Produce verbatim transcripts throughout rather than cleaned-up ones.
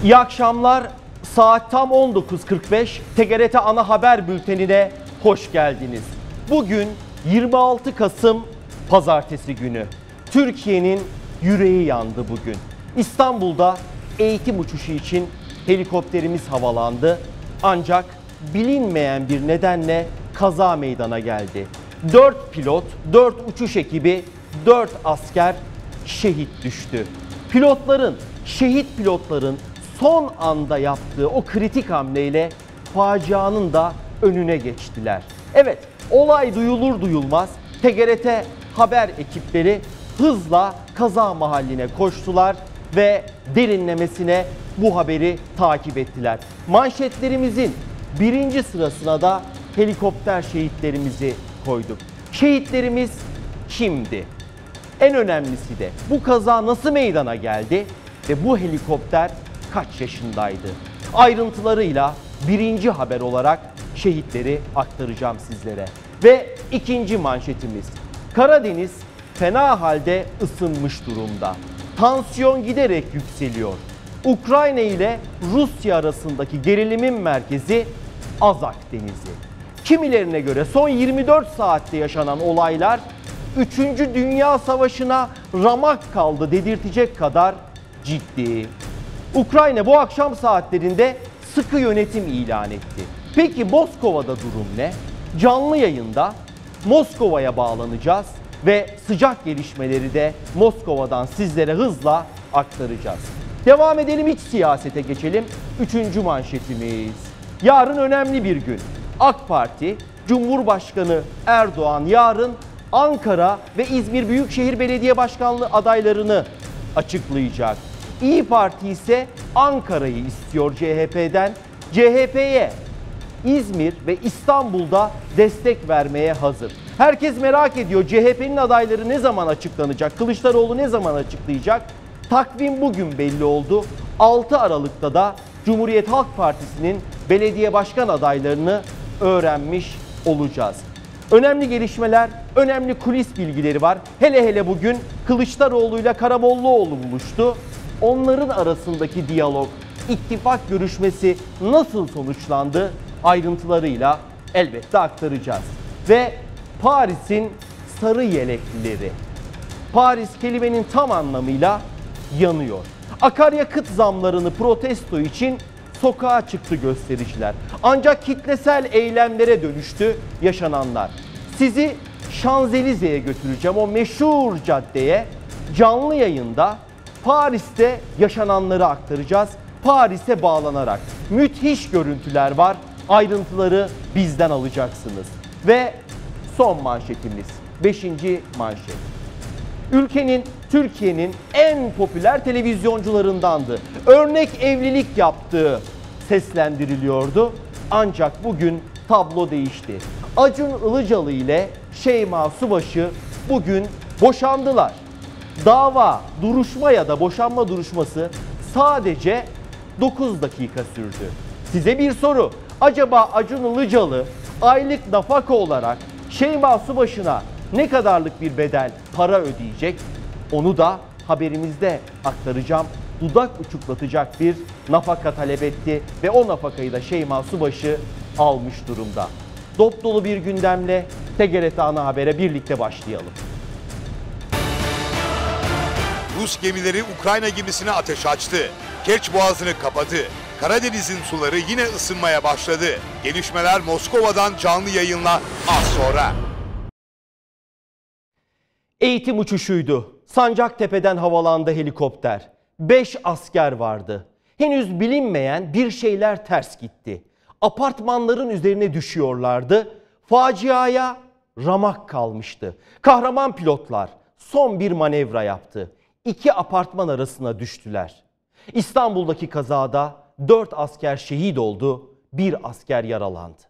İyi akşamlar. Saat tam on dokuz kırk beş. T G R T Ana Haber Bülteni'ne hoş geldiniz. Bugün yirmi altı Kasım Pazartesi günü. Türkiye'nin yüreği yandı bugün. İstanbul'da eğitim uçuşu için helikopterimiz havalandı. Ancak bilinmeyen bir nedenle kaza meydana geldi. dört pilot, dört uçuş ekibi, dört asker şehit düştü. Pilotların, şehit pilotların son anda yaptığı o kritik hamleyle facianın da önüne geçtiler. Evet, olay duyulur duyulmaz T G R T haber ekipleri hızla kaza mahalline koştular ve derinlemesine bu haberi takip ettiler. Manşetlerimizin birinci sırasına da helikopter şehitlerimizi koyduk. Şehitlerimiz kimdi? En önemlisi de bu kaza nasıl meydana geldi ve bu helikopter kaç yaşındaydı? Ayrıntılarıyla birinci haber olarak şehitleri aktaracağım sizlere. Ve ikinci manşetimiz, Karadeniz fena halde ısınmış durumda. Tansiyon giderek yükseliyor. Ukrayna ile Rusya arasındaki gerilimin merkezi Azak Denizi. Kimilerine göre son yirmi dört saatte yaşanan olaylar üçüncü Dünya Savaşı'na ramak kaldı dedirtecek kadar ciddi. Ukrayna bu akşam saatlerinde sıkı yönetim ilan etti. Peki Moskova'da durum ne? Canlı yayında Moskova'ya bağlanacağız ve sıcak gelişmeleri de Moskova'dan sizlere hızla aktaracağız. Devam edelim, iç siyasete geçelim. Üçüncü manşetimiz. Yarın önemli bir gün. AK Parti, Cumhurbaşkanı Erdoğan yarın Ankara ve İzmir Büyükşehir Belediye Başkanlığı adaylarını açıklayacak. İyi Parti ise Ankara'yı istiyor C H P'den. C H P'ye İzmir ve İstanbul'da destek vermeye hazır. Herkes merak ediyor, C H P'nin adayları ne zaman açıklanacak? Kılıçdaroğlu ne zaman açıklayacak? Takvim bugün belli oldu. altı Aralık'ta da Cumhuriyet Halk Partisi'nin belediye başkan adaylarını öğrenmiş olacağız. Önemli gelişmeler, önemli kulis bilgileri var. Hele hele bugün Kılıçdaroğlu ile Karamollaoğlu buluştu. Onların arasındaki diyalog, ittifak görüşmesi nasıl sonuçlandı? Ayrıntılarıyla elbette aktaracağız. Ve Paris'in sarı yeleklileri. Paris kelimenin tam anlamıyla yanıyor. Akaryakıt zamlarını protesto için sokağa çıktı göstericiler. Ancak kitlesel eylemlere dönüştü yaşananlar. Sizi Şanzelize'ye götüreceğim, o meşhur caddeye. Canlı yayında Paris'te yaşananları aktaracağız. Paris'e bağlanarak müthiş görüntüler var. Ayrıntıları bizden alacaksınız. Ve son manşetimiz, beşinci manşet. Ülkenin, Türkiye'nin en popüler televizyoncularındandı. Örnek evlilik yaptığı seslendiriliyordu. Ancak bugün tablo değişti. Acun Ilıcalı ile Şeyma Subaşı bugün boşandılar. Dava, duruşma ya da boşanma duruşması sadece dokuz dakika sürdü. Size bir soru. Acaba Acun Ilıcalı aylık nafaka olarak Şeyma Subaşı'na ne kadarlık bir bedel, para ödeyecek? Onu da haberimizde aktaracağım. Dudak uçuklatacak bir nafaka talep etti ve o nafakayı da Şeyma Subaşı almış durumda. Dop dolu bir gündemle T G R T Ana Haber'e birlikte başlayalım. Rus gemileri Ukrayna gemisine ateş açtı. Kerç Boğazı'nı kapadı. Karadeniz'in suları yine ısınmaya başladı. Gelişmeler Moskova'dan canlı yayınla az sonra. Eğitim uçuşuydu. Sancaktepe'den havalandı helikopter. Beş asker vardı. Henüz bilinmeyen bir şeyler ters gitti. Apartmanların üzerine düşüyorlardı. Faciaya ramak kalmıştı. Kahraman pilotlar son bir manevra yaptı. İki apartman arasına düştüler. İstanbul'daki kazada dört asker şehit oldu, bir asker yaralandı.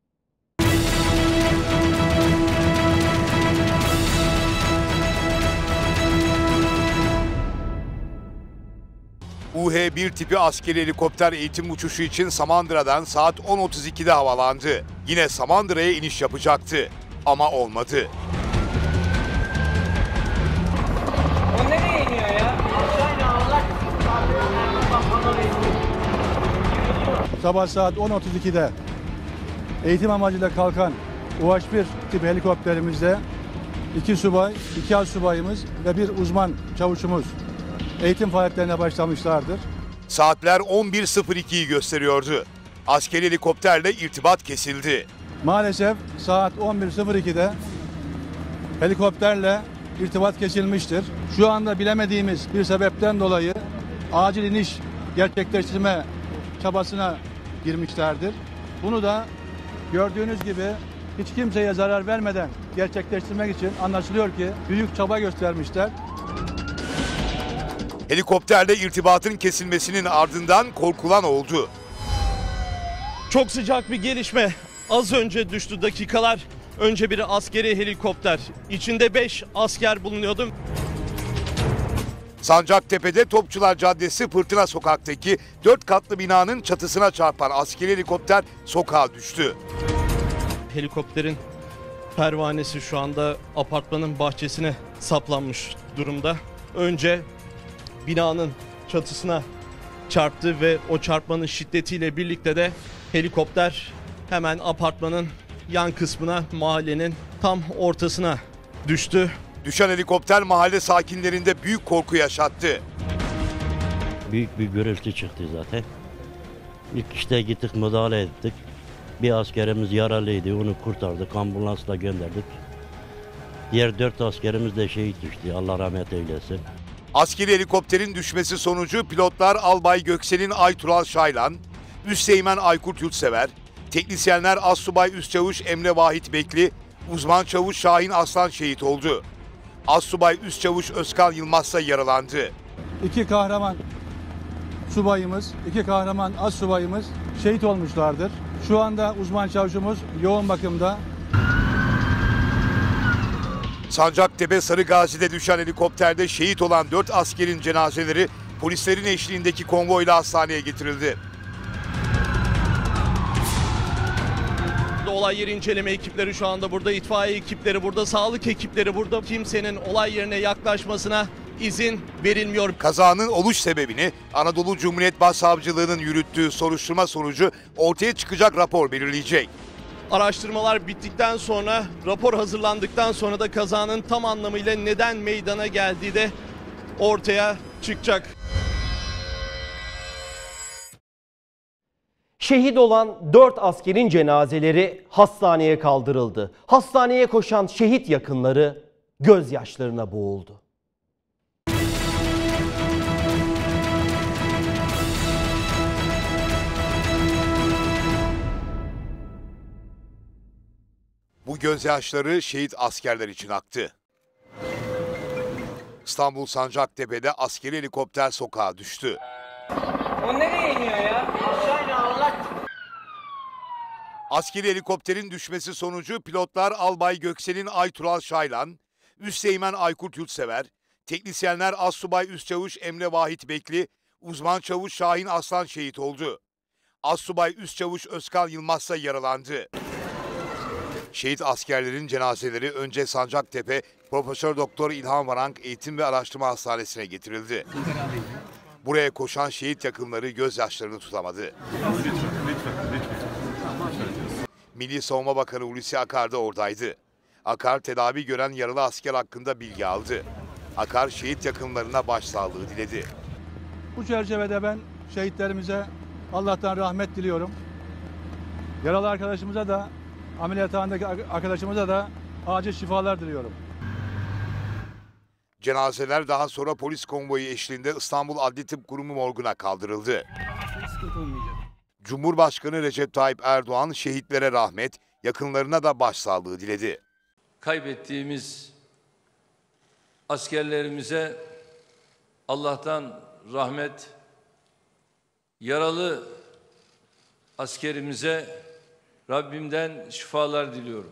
U H bir tipi askeri helikopter eğitim uçuşu için Samandıra'dan saat on otuz ikide havalandı. Yine Samandıra'ya iniş yapacaktı ama olmadı. O nereye iniyor ya? Aşağı iniyor Allah. sabah saat on otuz ikide eğitim amacıyla kalkan U H bir tip helikopterimizde iki subay, iki astsubayımız ve bir uzman çavuşumuz eğitim faaliyetlerine başlamışlardır. Saatler on bir sıfır ikiyi gösteriyordu. Askeri helikopterle irtibat kesildi. Maalesef saat on bir sıfır ikide helikopterle irtibat kesilmiştir. Şu anda bilemediğimiz bir sebepten dolayı acil iniş gerçekleştirme çabasına girmişlerdir. Bunu da gördüğünüz gibi hiç kimseye zarar vermeden gerçekleştirmek için anlaşılıyor ki büyük çaba göstermişler. Helikopterle irtibatın kesilmesinin ardından korkulan oldu. Çok sıcak bir gelişme. Az önce düştü dakikalar. Önce bir askeri helikopter. İçinde beş asker bulunuyordu. Sancaktepe'de Topçular Caddesi Fırtına Sokak'taki dört katlı binanın çatısına çarpan askeri helikopter sokağa düştü. Helikopterin pervanesi şu anda apartmanın bahçesine saplanmış durumda. Önce binanın çatısına çarptı ve o çarpmanın şiddetiyle birlikte de helikopter hemen apartmanın yan kısmına, mahallenin tam ortasına düştü. Düşen helikopter mahalle sakinlerinde büyük korku yaşattı. Büyük bir gürültü çıktı zaten. İlk işte gittik, müdahale ettik. Bir askerimiz yaralıydı, onu kurtardık, ambulansla gönderdik. Diğer dört askerimiz de şehit düştü, Allah rahmet eylesin. Askeri helikopterin düşmesi sonucu pilotlar Albay Göksel'in Aytural Şaylan, Üsteğmen Aykut Yurtsever, teknisyenler Astsubay Üstçavuş Emre Vahit Bekli, uzman çavuş Şahin Aslan şehit oldu. Astsubay Üstçavuş Özkan Yılmaz ise yaralandı. İki kahraman subayımız, iki kahraman astsubayımız şehit olmuşlardır. Şu anda uzman çavuşumuz yoğun bakımda. Sancaktepe Sarıgazi'de düşen helikopterde şehit olan dört askerin cenazeleri polislerin eşliğindeki konvoyla hastaneye getirildi. Olay yeri inceleme ekipleri şu anda burada, itfaiye ekipleri burada, sağlık ekipleri burada. Kimsenin olay yerine yaklaşmasına izin verilmiyor. Kazanın oluş sebebini Anadolu Cumhuriyet Başsavcılığı'nın yürüttüğü soruşturma sonucu ortaya çıkacak rapor belirleyecek. Araştırmalar bittikten sonra, rapor hazırlandıktan sonra da kazanın tam anlamıyla neden meydana geldiği de ortaya çıkacak. Şehit olan dört askerin cenazeleri hastaneye kaldırıldı. Hastaneye koşan şehit yakınları gözyaşlarına boğuldu. Bu gözyaşları şehit askerler için aktı. İstanbul Sancaktepe'de askeri helikopter sokağa düştü. O nereye iniyor ya? Aşağı iniyor Allah. Askeri helikopterin düşmesi sonucu pilotlar Albay Göksel'in Aytural Şaylan, Üsteğmen Aykut Yurtsever, teknisyenler Astsubay Üstçavuş Emre Vahit Bekli, uzman çavuş Şahin Aslan şehit oldu. Astsubay Üstçavuş Özkan Yılmaz ise yaralandı. Şehit askerlerin cenazeleri önce Sancaktepe Profesör Doktor İlhan Varank Eğitim ve Araştırma Hastanesi'ne getirildi. Buraya koşan şehit yakınları gözyaşlarını tutamadı. Milli Savunma Bakanı Hulusi Akar da oradaydı. Akar tedavi gören yaralı asker hakkında bilgi aldı. Akar şehit yakınlarına başsağlığı diledi. Bu çerçevede ben şehitlerimize Allah'tan rahmet diliyorum. Yaralı arkadaşımıza da, ameliyathanedeki arkadaşımıza da acil şifalar diliyorum. Cenazeler daha sonra polis konvoyu eşliğinde İstanbul Adli Tıp Kurumu morguna kaldırıldı. Cumhurbaşkanı Recep Tayyip Erdoğan şehitlere rahmet, yakınlarına da başsağlığı diledi. Kaybettiğimiz askerlerimize Allah'tan rahmet, yaralı askerimize Rabbimden şifalar diliyorum.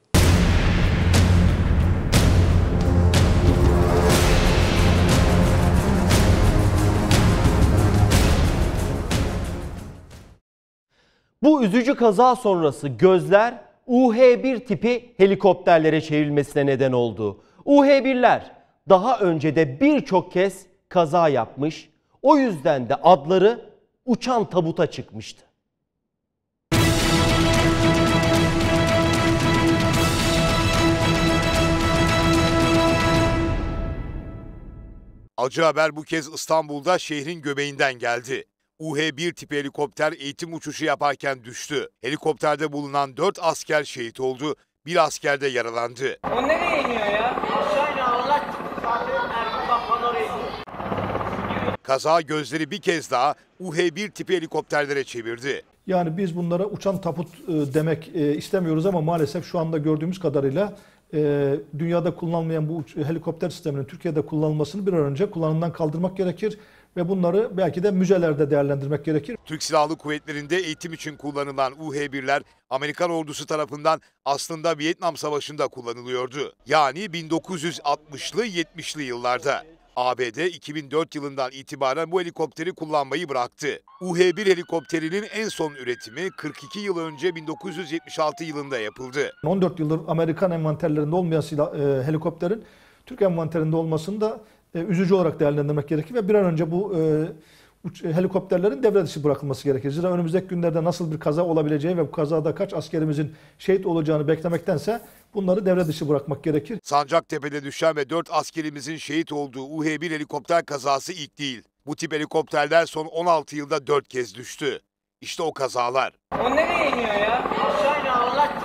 Bu üzücü kaza sonrası gözler U H bir tipi helikopterlere çevrilmesine neden oldu. U H birler daha önce de birçok kez kaza yapmış, o yüzden de adları uçan tabuta çıkmıştı. Acı haber bu kez İstanbul'da şehrin göbeğinden geldi. U H bir tipi helikopter eğitim uçuşu yaparken düştü. Helikopterde bulunan dört asker şehit oldu, bir asker de yaralandı. O nereye iniyor ya? Aşağı iniyor Allah. Kaza gözleri bir kez daha U H bir tipi helikopterlere çevirdi. Yani biz bunlara uçan taput e, demek e, istemiyoruz ama maalesef şu anda gördüğümüz kadarıyla e, dünyada kullanılmayan bu uç- helikopter sisteminin Türkiye'de kullanılmasını bir an önce kullanımdan kaldırmak gerekir ve bunları belki de müzelerde değerlendirmek gerekir. Türk Silahlı Kuvvetleri'nde eğitim için kullanılan U H birler Amerikan ordusu tarafından aslında Vietnam Savaşı'nda kullanılıyordu. Yani bin dokuz yüz altmışlı yetmişli yıllarda. A B D iki bin dört yılından itibaren bu helikopteri kullanmayı bıraktı. U H bir helikopterinin en son üretimi kırk iki yıl önce bin dokuz yüz yetmiş altı yılında yapıldı. on dört yıldır Amerikan envanterlerinde olmayan silah, e, helikopterin Türk envanterinde olmasını da e, üzücü olarak değerlendirmek gerekir ve bir an önce bu e, uç- helikopterlerin devre dışı bırakılması gerekir. Zira önümüzdeki günlerde nasıl bir kaza olabileceği ve bu kazada kaç askerimizin şehit olacağını beklemektense bunları devre dışı bırakmak gerekir. Sancaktepe'de düşen ve dört askerimizin şehit olduğu U H bir helikopter kazası ilk değil. Bu tip helikopterler son on altı yılda dört kez düştü. İşte o kazalar. O nereye iniyor ya? Aşağı iniyor Allah.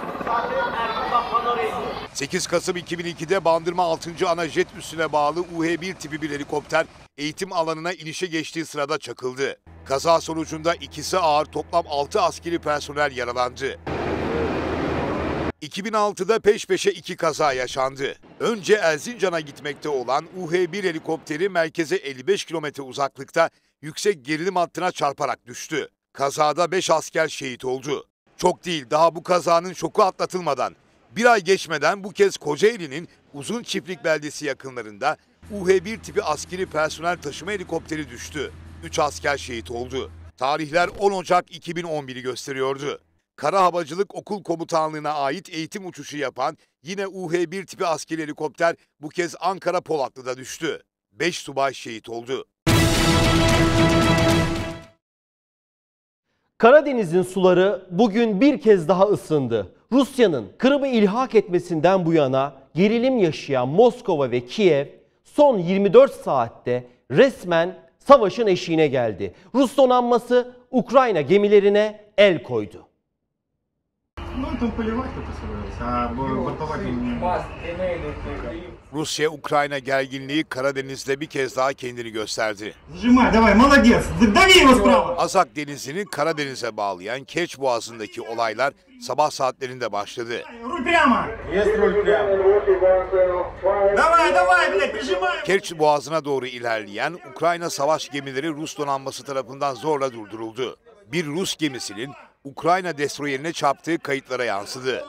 sekiz Kasım iki bin ikide Bandırma altıncı Ana Jet Üssü'ne bağlı U H bir tipi bir helikopter eğitim alanına inişe geçtiği sırada çakıldı. Kaza sonucunda ikisi ağır, toplam altı askeri personel yaralandı. iki bin altıda peş peşe iki kaza yaşandı. Önce Erzincan'a gitmekte olan U H bir helikopteri merkeze elli beş kilometre uzaklıkta yüksek gerilim hattına çarparak düştü. Kazada beş asker şehit oldu. Çok değil, daha bu kazanın şoku atlatılmadan bir ay geçmeden bu kez Kocaeli'nin Uzun Çiftlik beldesi yakınlarında U H bir tipi askeri personel taşıma helikopteri düştü. üç asker şehit oldu. Tarihler on Ocak iki bin on bir'i gösteriyordu. Kara Havacılık Okul Komutanlığı'na ait eğitim uçuşu yapan yine U H bir tipi askeri helikopter bu kez Ankara Polatlı'da düştü. beş subay şehit oldu. Karadeniz'in suları bugün bir kez daha ısındı. Rusya'nın Kırım'ı ilhak etmesinden bu yana gerilim yaşayan Moskova ve Kiev son yirmi dört saatte resmen savaşın eşiğine geldi. Rus donanması Ukrayna gemilerine el koydu. Rusya-Ukrayna gerginliği Karadeniz'de bir kez daha kendini gösterdi. Azak Denizi'ni Karadeniz'e bağlayan Kerç Boğazı'ndaki olaylar sabah saatlerinde başladı. Kerç Boğazı'na doğru ilerleyen Ukrayna savaş gemileri Rus donanması tarafından zorla durduruldu. Bir Rus gemisinin Ukrayna destroyerine çarptığı kayıtlara yansıdı.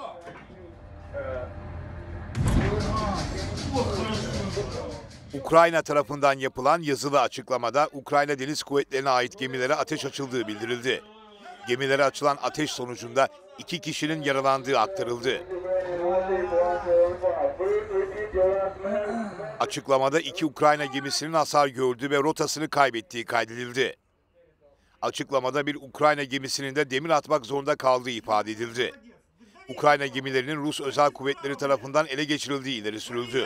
Ukrayna tarafından yapılan yazılı açıklamada Ukrayna Deniz Kuvvetleri'ne ait gemilere ateş açıldığı bildirildi. Gemilere açılan ateş sonucunda iki kişinin yaralandığı aktarıldı. Açıklamada iki Ukrayna gemisinin hasar gördüğü ve rotasını kaybettiği kaydedildi. Açıklamada bir Ukrayna gemisinin de demir atmak zorunda kaldığı ifade edildi. Ukrayna gemilerinin Rus özel kuvvetleri tarafından ele geçirildiği ileri sürüldü.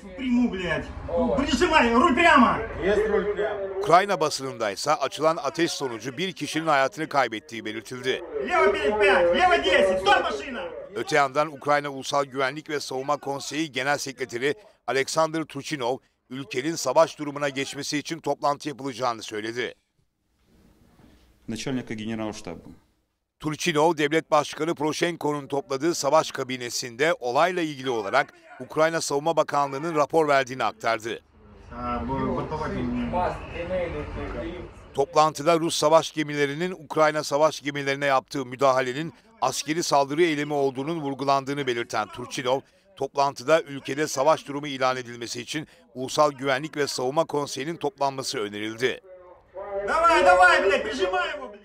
Ukrayna basınındaysa açılan ateş sonucu bir kişinin hayatını kaybettiği belirtildi. Öte yandan Ukrayna Ulusal Güvenlik ve Savunma Konseyi Genel Sekreteri Alexander Turchinov, ülkenin savaş durumuna geçmesi için toplantı yapılacağını söyledi. Начальника Генералштаба. Turchinov, Devlet Başkanı Poroshenko'nun topladığı savaş kabinesinde olayla ilgili olarak Ukrayna Savunma Bakanlığı'nın rapor verdiğini aktardı. Toplantıda Rus savaş gemilerinin Ukrayna savaş gemilerine yaptığı müdahalenin askeri saldırı eylemi olduğunun vurgulandığını belirten Turchinov, toplantıda ülkede savaş durumu ilan edilmesi için Ulusal Güvenlik ve Savunma Konseyi'nin toplanması önerildi. Давай, давай, блядь, прижимай его, блядь.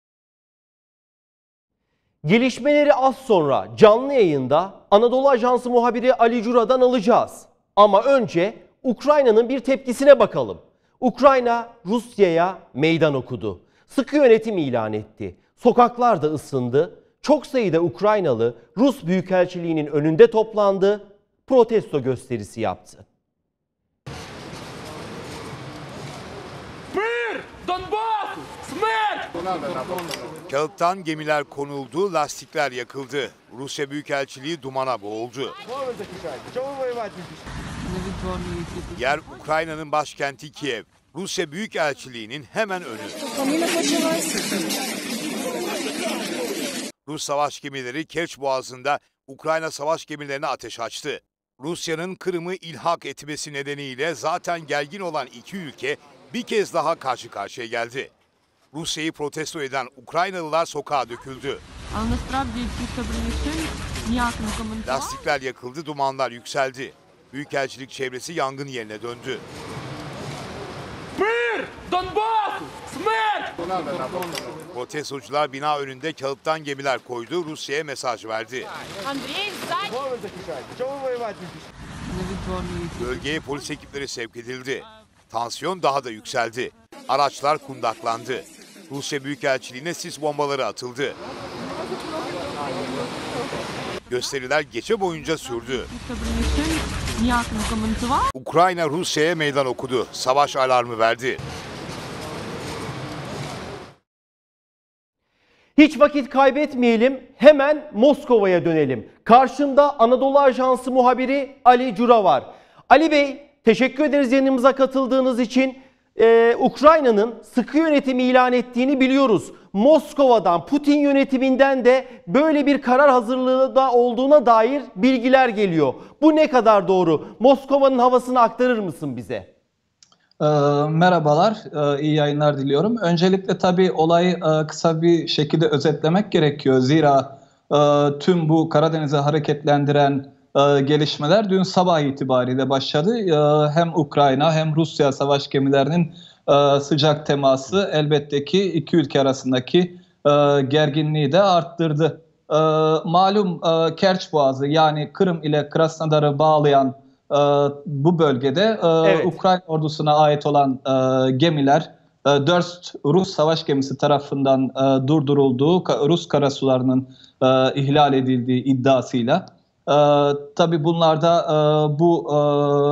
Gelişmeleri az sonra canlı yayında Anadolu Ajansı muhabiri Ali Cura'dan alacağız. Ama önce Ukrayna'nın bir tepkisine bakalım. Ukrayna Rusya'ya meydan okudu. Sıkı yönetim ilan etti. Sokaklar da ısındı. Çok sayıda Ukraynalı Rus Büyükelçiliği'nin önünde toplandı. Protesto gösterisi yaptı. Kağıttan gemiler konuldu, lastikler yakıldı. Rusya Büyükelçiliği dumana boğuldu. Yer Ukrayna'nın başkenti Kiev. Rusya Büyükelçiliği'nin hemen önü. Rus savaş gemileri Kerç Boğazı'nda Ukrayna savaş gemilerine ateş açtı. Rusya'nın Kırım'ı ilhak etmesi nedeniyle zaten gergin olan iki ülke bir kez daha karşı karşıya geldi. Rusya'yı protesto eden Ukraynalılar sokağa döküldü. Lastikler yakıldı, dumanlar yükseldi. Büyükelçilik çevresi yangın yerine döndü. Protestocular bina önünde kağıttan gemiler koydu, Rusya'ya mesaj verdi. Bölgeye polis ekipleri sevk edildi. Tansiyon daha da yükseldi. Araçlar kundaklandı. Rusya Büyükelçiliğine sis bombaları atıldı. Gösteriler gece boyunca sürdü. Ukrayna Rusya'ya meydan okudu. Savaş alarmı verdi. Hiç vakit kaybetmeyelim, hemen Moskova'ya dönelim. Karşında Anadolu Ajansı muhabiri Ali Cura var. Ali Bey, teşekkür ederiz yanımıza katıldığınız için. Ee, Ukrayna'nın sıkı yönetimi ilan ettiğini biliyoruz. Moskova'dan, Putin yönetiminden de böyle bir karar hazırlığı da olduğuna dair bilgiler geliyor. Bu ne kadar doğru? Moskova'nın havasını aktarır mısın bize? E, merhabalar, e, iyi yayınlar diliyorum. Öncelikle tabii olayı e, kısa bir şekilde özetlemek gerekiyor. Zira e, tüm bu Karadeniz'i hareketlendiren e, gelişmeler dün sabah itibariyle başladı. E, hem Ukrayna hem Rusya savaş gemilerinin e, sıcak teması elbette ki iki ülke arasındaki e, gerginliği de arttırdı. E, malum e, Kerç Boğazı, yani Kırım ile Krasnodar'ı bağlayan e, bu bölgede e, evet. Ukrayna ordusuna ait olan e, gemiler e, dört Rus savaş gemisi tarafından e, durdurulduğu, Rus karasularının e, ihlal edildiği iddiasıyla. E, tabii bunlarda e, bu, e,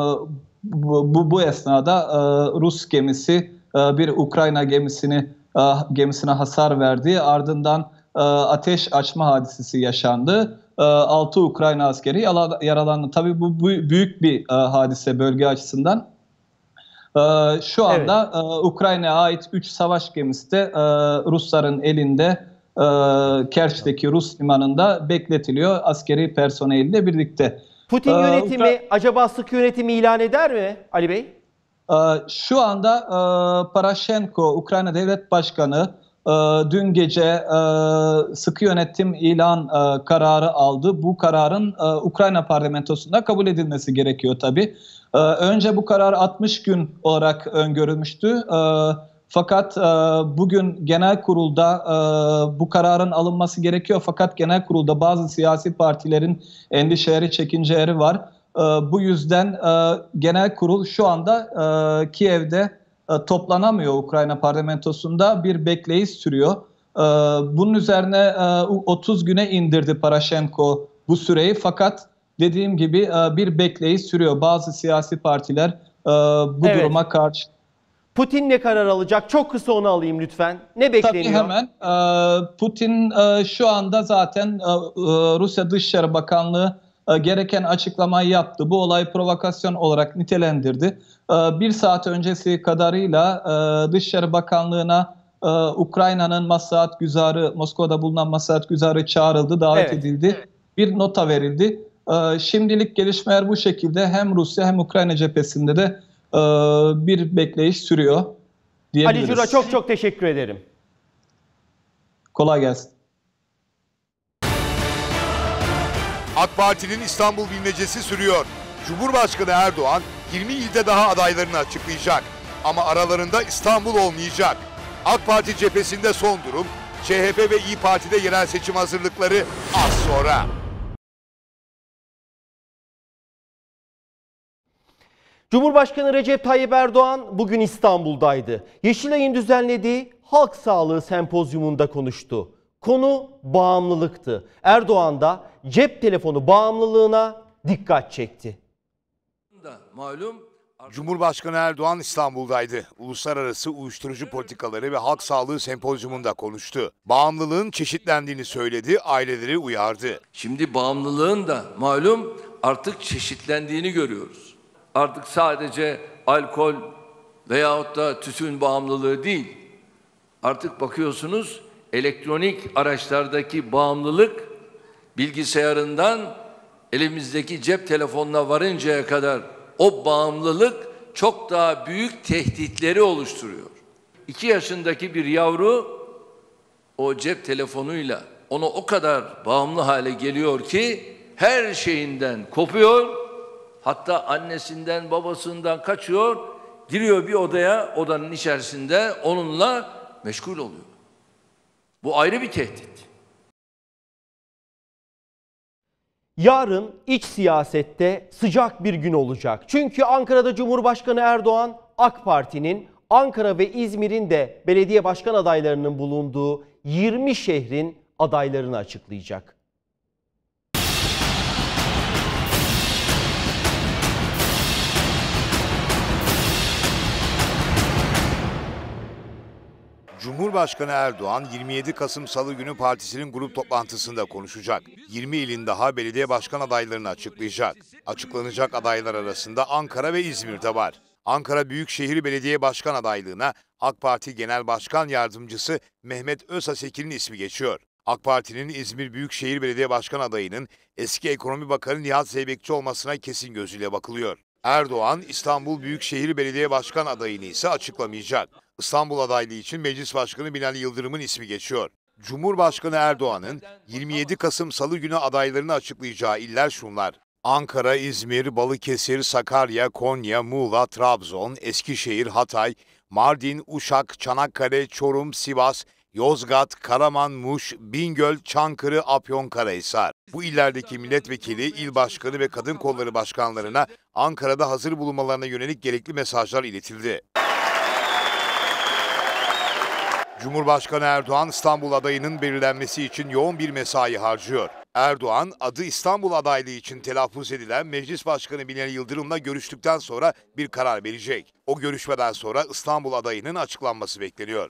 bu bu bu esnada e, Rus gemisi e, bir Ukrayna gemisini e, gemisine hasar verdi. Ardından e, ateş açma hadisesi yaşandı. E, altı Ukrayna askeri yaralandı. Tabii bu, bu büyük bir e, hadise bölge açısından. E, şu anda evet. e, Ukrayna'ya ait üç savaş gemisi de e, Rusların elinde. E, Kerç'teki Rus limanında bekletiliyor askeri personeliyle birlikte. Putin e, yönetimi Ukra acaba sıkı yönetimi ilan eder mi Ali Bey? E, şu anda e, Poroshenko, Ukrayna Devlet Başkanı e, dün gece e, sıkı yönetim ilan e, kararı aldı. Bu kararın e, Ukrayna parlamentosunda kabul edilmesi gerekiyor tabii. E, önce bu karar altmış gün olarak öngörülmüştü. E, Fakat e, bugün genel kurulda e, bu kararın alınması gerekiyor. Fakat genel kurulda bazı siyasi partilerin endişeleri, çekinceleri var. E, bu yüzden e, genel kurul şu anda e, Kiev'de e, toplanamıyor. Ukrayna parlamentosunda bir bekleyiş sürüyor. E, bunun üzerine e, otuz güne indirdi Poroshenko bu süreyi. Fakat dediğim gibi e, bir bekleyiş sürüyor. Bazı siyasi partiler e, bu evet. duruma karşı. Putin ne karar alacak? Çok kısa onu alayım lütfen. Ne bekleniyor? Tabii hemen. Putin şu anda zaten Rusya Dışişleri Bakanlığı gereken açıklamayı yaptı. Bu olayı provokasyon olarak nitelendirdi. Bir saat öncesi kadarıyla Dışişleri Bakanlığı'na Ukrayna'nın Maslahat Güzarı, Moskova'da bulunan Maslahat Güzarı çağrıldı, davet evet. edildi. Bir nota verildi. Şimdilik gelişmeler bu şekilde. Hem Rusya hem Ukrayna cephesinde de bir bekleyiş sürüyor diyebiliriz. Ali Cura, çok çok teşekkür ederim. Kolay gelsin. AK Parti'nin İstanbul bilmecesi sürüyor. Cumhurbaşkanı Erdoğan yirmi ilde daha adaylarını açıklayacak. Ama aralarında İstanbul olmayacak. AK Parti cephesinde son durum, C H P ve İYİ Parti'de yerel seçim hazırlıkları az sonra. Cumhurbaşkanı Recep Tayyip Erdoğan bugün İstanbul'daydı. Yeşilay'ın düzenlediği Halk Sağlığı Sempozyumunda konuştu. Konu bağımlılıktı. Erdoğan da cep telefonu bağımlılığına dikkat çekti. Malum Cumhurbaşkanı Erdoğan İstanbul'daydı. Uluslararası Uyuşturucu Politikaları ve Halk Sağlığı Sempozyumunda konuştu. Bağımlılığın çeşitlendiğini söyledi, aileleri uyardı. Şimdi bağımlılığın da malum artık çeşitlendiğini görüyoruz. Artık sadece alkol veyahut da tütün bağımlılığı değil. Artık bakıyorsunuz elektronik araçlardaki bağımlılık bilgisayarından elimizdeki cep telefonuna varıncaya kadar o bağımlılık çok daha büyük tehditleri oluşturuyor. İki yaşındaki bir yavru o cep telefonuyla ona o kadar bağımlı hale geliyor ki her şeyinden kopuyor, hatta annesinden babasından kaçıyor, giriyor bir odaya, odanın içerisinde onunla meşgul oluyor. Bu ayrı bir tehdit. Yarın iç siyasette sıcak bir gün olacak. Çünkü Ankara'da Cumhurbaşkanı Erdoğan, AK Parti'nin Ankara ve İzmir'in de belediye başkan adaylarının bulunduğu yirmi şehrin adaylarını açıklayacak. Cumhurbaşkanı Erdoğan yirmi yedi Kasım Salı günü partisinin grup toplantısında konuşacak. yirmi ilin daha belediye başkan adaylarını açıklayacak. Açıklanacak adaylar arasında Ankara ve İzmir'de var. Ankara Büyükşehir Belediye Başkan adaylığına AK Parti Genel Başkan Yardımcısı Mehmet Özhasekin'in ismi geçiyor. AK Parti'nin İzmir Büyükşehir Belediye Başkan adayının eski Ekonomi Bakanı Nihat Zeybekçi olmasına kesin gözüyle bakılıyor. Erdoğan, İstanbul Büyükşehir Belediye Başkan adayını ise açıklamayacak. İstanbul adaylığı için Meclis Başkanı Binali Yıldırım'ın ismi geçiyor. Cumhurbaşkanı Erdoğan'ın yirmi yedi Kasım Salı günü adaylarını açıklayacağı iller şunlar: Ankara, İzmir, Balıkesir, Sakarya, Konya, Muğla, Trabzon, Eskişehir, Hatay, Mardin, Uşak, Çanakkale, Çorum, Sivas, Yozgat, Karaman, Muş, Bingöl, Çankırı, Afyonkarahisar. Bu illerdeki milletvekili, il başkanı ve kadın kolları başkanlarına Ankara'da hazır bulunmalarına yönelik gerekli mesajlar iletildi. Cumhurbaşkanı Erdoğan, İstanbul adayının belirlenmesi için yoğun bir mesai harcıyor. Erdoğan, adı İstanbul adaylığı için telaffuz edilen Meclis Başkanı Binali Yıldırım'la görüştükten sonra bir karar verecek. O görüşmeden sonra İstanbul adayının açıklanması bekleniyor.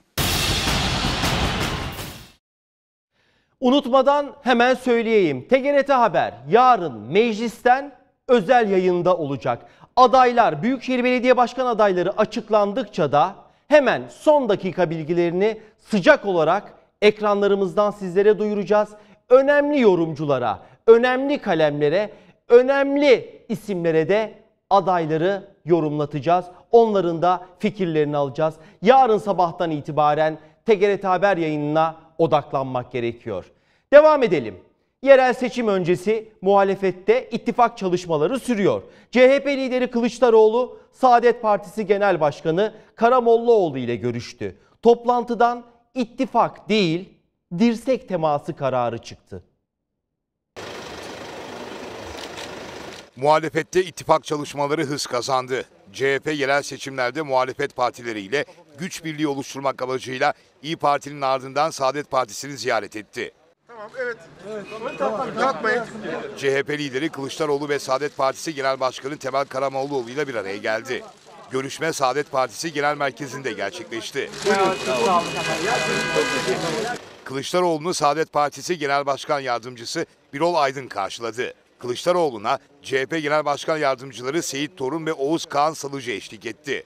Unutmadan hemen söyleyeyim. T G R T Haber yarın meclisten özel yayında olacak. Adaylar, Büyükşehir Belediye Başkan adayları açıklandıkça da hemen son dakika bilgilerini sıcak olarak ekranlarımızdan sizlere duyuracağız. Önemli yorumculara, önemli kalemlere, önemli isimlere de adayları yorumlatacağız. Onların da fikirlerini alacağız. Yarın sabahtan itibaren T G R T Haber yayınına odaklanmak gerekiyor. Devam edelim. Yerel seçim öncesi muhalefette ittifak çalışmaları sürüyor. C H P lideri Kılıçdaroğlu, Saadet Partisi Genel Başkanı Karamollaoğlu ile görüştü. Toplantıdan ittifak değil, dirsek teması kararı çıktı. Muhalefette ittifak çalışmaları hız kazandı. C H P yerel seçimlerde muhalefet partileriyle güç birliği oluşturmak amacıyla İYİ Parti'nin ardından Saadet Partisi'ni ziyaret etti. Tamam, evet. Evet, tamam. Yapmayın. C H P lideri Kılıçdaroğlu ve Saadet Partisi Genel Başkanı Temel Karamollaoğlu ile bir araya geldi. Görüşme Saadet Partisi Genel Merkezi'nde gerçekleşti. Kılıçdaroğlu'nu Saadet Partisi Genel Başkan Yardımcısı Birol Aydın karşıladı. Kılıçdaroğlu'na C H P Genel Başkan Yardımcıları Seyit Torun ve Oğuz Kağan Salıcı eşlik etti.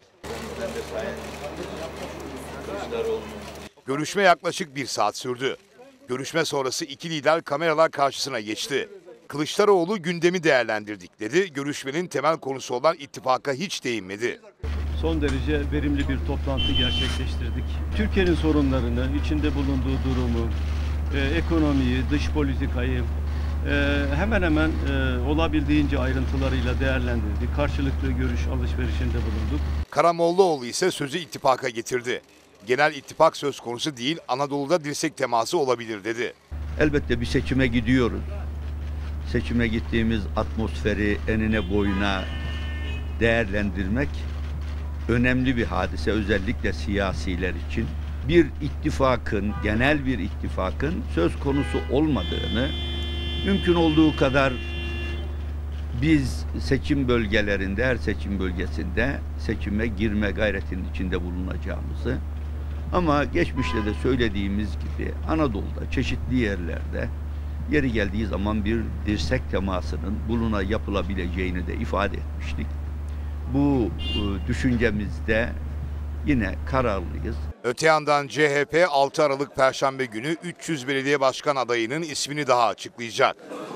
Görüşme yaklaşık bir saat sürdü. Görüşme sonrası iki lider kameralar karşısına geçti. Kılıçdaroğlu gündemi değerlendirdik dedi. Görüşmenin temel konusu olan ittifaka hiç değinmedi. Son derece verimli bir toplantı gerçekleştirdik. Türkiye'nin sorunlarını, içinde bulunduğu durumu, e, ekonomiyi, dış politikayı e, hemen hemen e, olabildiğince ayrıntılarıyla değerlendirdik. Karşılıklı görüş alışverişinde bulunduk. Karamollaoğlu ise sözü ittifaka getirdi. Genel ittifak söz konusu değil, Anadolu'da dirsek teması olabilir dedi. Elbette bir seçime gidiyoruz. Seçime gittiğimiz atmosferi enine boyuna değerlendirmek önemli bir hadise, özellikle siyasiler için. Bir ittifakın, genel bir ittifakın söz konusu olmadığını, mümkün olduğu kadar Biz seçim bölgelerinde, her seçim bölgesinde seçime girme gayretinin içinde bulunacağımızı, ama geçmişte de söylediğimiz gibi Anadolu'da çeşitli yerlerde yeri geldiği zaman bir dirsek temasının buluna yapılabileceğini de ifade etmiştik. Bu e, düşüncemizde yine kararlıyız. Öte yandan C H P altı Aralık Perşembe günü üç yüz belediye başkan adayının ismini daha açıklayacak.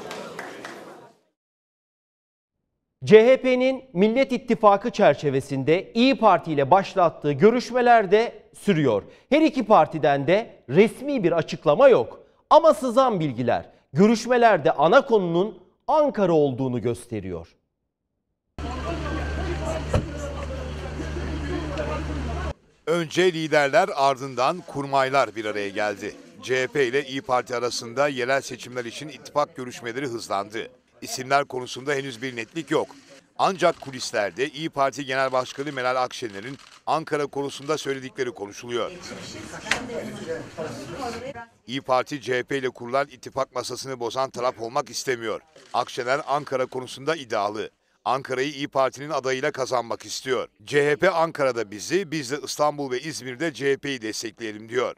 C H P'nin Millet İttifakı çerçevesinde İYİ Parti ile başlattığı görüşmeler de sürüyor. Her iki partiden de resmi bir açıklama yok. Ama sızan bilgiler görüşmelerde ana konunun Ankara olduğunu gösteriyor. Önce liderler, ardından kurmaylar bir araya geldi. C H P ile İYİ Parti arasında yerel seçimler için ittifak görüşmeleri hızlandı. İsimler konusunda henüz bir netlik yok. Ancak kulislerde İYİ Parti Genel Başkanı Meral Akşener'in Ankara konusunda söyledikleri konuşuluyor. İYİ Parti C H P ile kurulan ittifak masasını bozan taraf olmak istemiyor. Akşener Ankara konusunda iddialı. Ankara'yı İYİ Parti'nin adayıyla kazanmak istiyor. C H P Ankara'da bizi, biz de İstanbul ve İzmir'de C H P'yi destekleyelim diyor.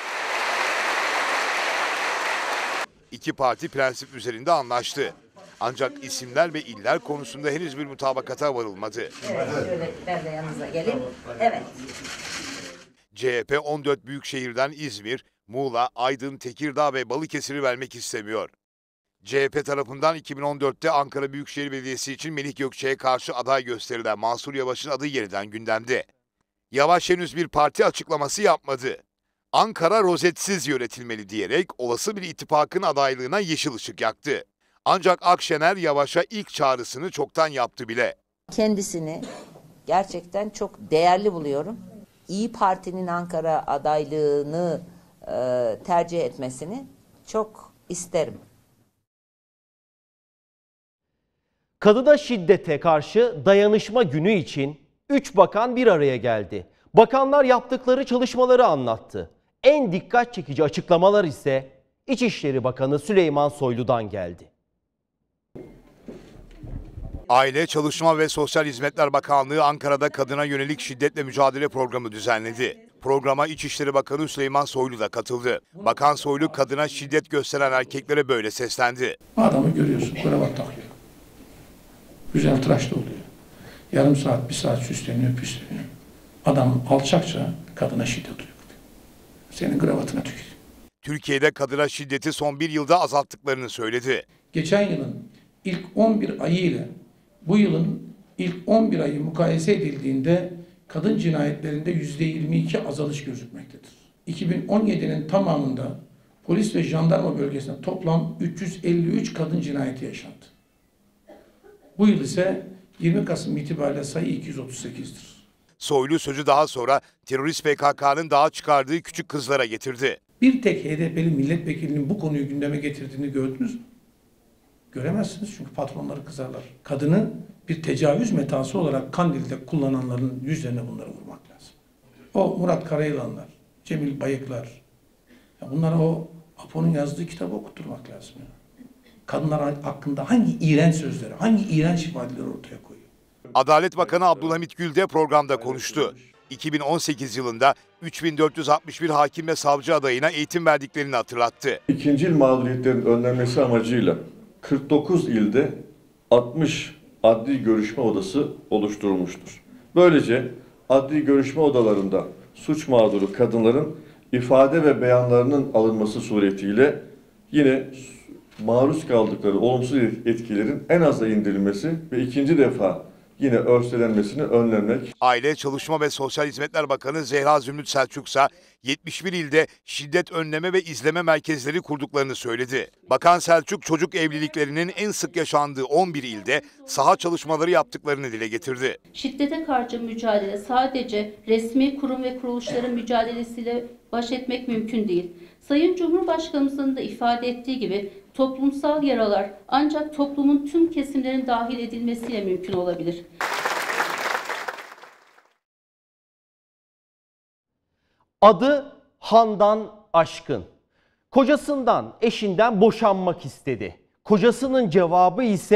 İki parti prensip üzerinde anlaştı. Ancak isimler ve iller konusunda henüz bir mutabakata varılmadı. Evet, şöyle ben de yanınıza geleyim. Evet. C H P on dört büyük şehirden İzmir, Muğla, Aydın, Tekirdağ ve Balıkesir'i vermek istemiyor. C H P tarafından iki bin on dörtte Ankara Büyükşehir Belediyesi için Melih Gökçe'ye karşı aday gösterilen Mansur Yavaş'ın adı yeniden gündemde. Yavaş henüz bir parti açıklaması yapmadı. Ankara rozetsiz yönetilmeli diyerek olası bir ittifakın adaylığına yeşil ışık yaktı. Ancak Akşener Yavaş'a ilk çağrısını çoktan yaptı bile. Kendisini gerçekten çok değerli buluyorum. İYİ Parti'nin Ankara adaylığını e, tercih etmesini çok isterim. Kadına şiddete karşı dayanışma günü için üç bakan bir araya geldi. Bakanlar yaptıkları çalışmaları anlattı. En dikkat çekici açıklamalar ise İçişleri Bakanı Süleyman Soylu'dan geldi. Aile, Çalışma ve Sosyal Hizmetler Bakanlığı Ankara'da kadına yönelik şiddetle mücadele programı düzenledi. Programa İçişleri Bakanı Süleyman Soylu da katıldı. Bakan Soylu kadına şiddet gösteren erkeklere böyle seslendi. Adamı görüyorsun, kravat takıyor. Güzel tıraşlı oluyor. Yarım saat, bir saat süsleniyor, püsleniyor. Adam alçakça kadına şiddet uyguluyor. Senin kravatına tükür. Türkiye'de kadına şiddeti son bir yılda azalttıklarını söyledi. Geçen yılın ilk on bir ayı ile bu yılın ilk on bir ayı mukayese edildiğinde kadın cinayetlerinde yüzde yirmi iki azalış gözükmektedir. iki bin on yedinin tamamında polis ve jandarma bölgesinde toplam üç yüz elli üç kadın cinayeti yaşandı. Bu yıl ise yirmi Kasım itibariyle sayı iki yüz otuz sekiz'dir. Soylu sözü daha sonra terörist P K K'nın daha çıkardığı küçük kızlara getirdi. Bir tek H D P'li milletvekilinin bu konuyu gündeme getirdiğini gördünüz mü? Göremezsiniz çünkü patronları kızarlar. Kadını bir tecavüz metası olarak Kandil'de kullananların yüzlerine bunları vurmak lazım. O Murat Karayılanlar, Cemil Bayıklar, ya bunlara o Apo'nun yazdığı kitabı okutturmak lazım. Ya. Kadınlar hakkında hangi iğrenç sözleri, hangi iğrenç ifadeleri ortaya koyuyor? Adalet Bakanı Abdülhamit Gül de programda konuştu. iki bin on sekiz yılında üç bin dört yüz altmış bir hakim ve savcı adayına eğitim verdiklerini hatırlattı. İkincil mağduriyetlerin önlenmesi amacıyla kırk dokuz ilde altmış adli görüşme odası oluşturulmuştur. Böylece adli görüşme odalarında suç mağduru kadınların ifade ve beyanlarının alınması suretiyle yine maruz kaldıkları olumsuz etkilerin en aza indirilmesi ve ikinci defa yine örselenmesini önlemek. Aile, Çalışma ve Sosyal Hizmetler Bakanı Zehra Zümrüt Selçuk ise yetmiş bir ilde şiddet önleme ve izleme merkezleri kurduklarını söyledi. Bakan Selçuk, çocuk evliliklerinin en sık yaşandığı on bir ilde saha çalışmaları yaptıklarını dile getirdi. Şiddete karşı mücadele sadece resmi kurum ve kuruluşların mücadelesiyle baş etmek mümkün değil. Sayın Cumhurbaşkanımızın da ifade ettiği gibi toplumsal yaralar ancak toplumun tüm kesimlerinin dahil edilmesiyle mümkün olabilir. Adı Handan Aşkın. Kocasından, eşinden boşanmak istedi. Kocasının cevabı ise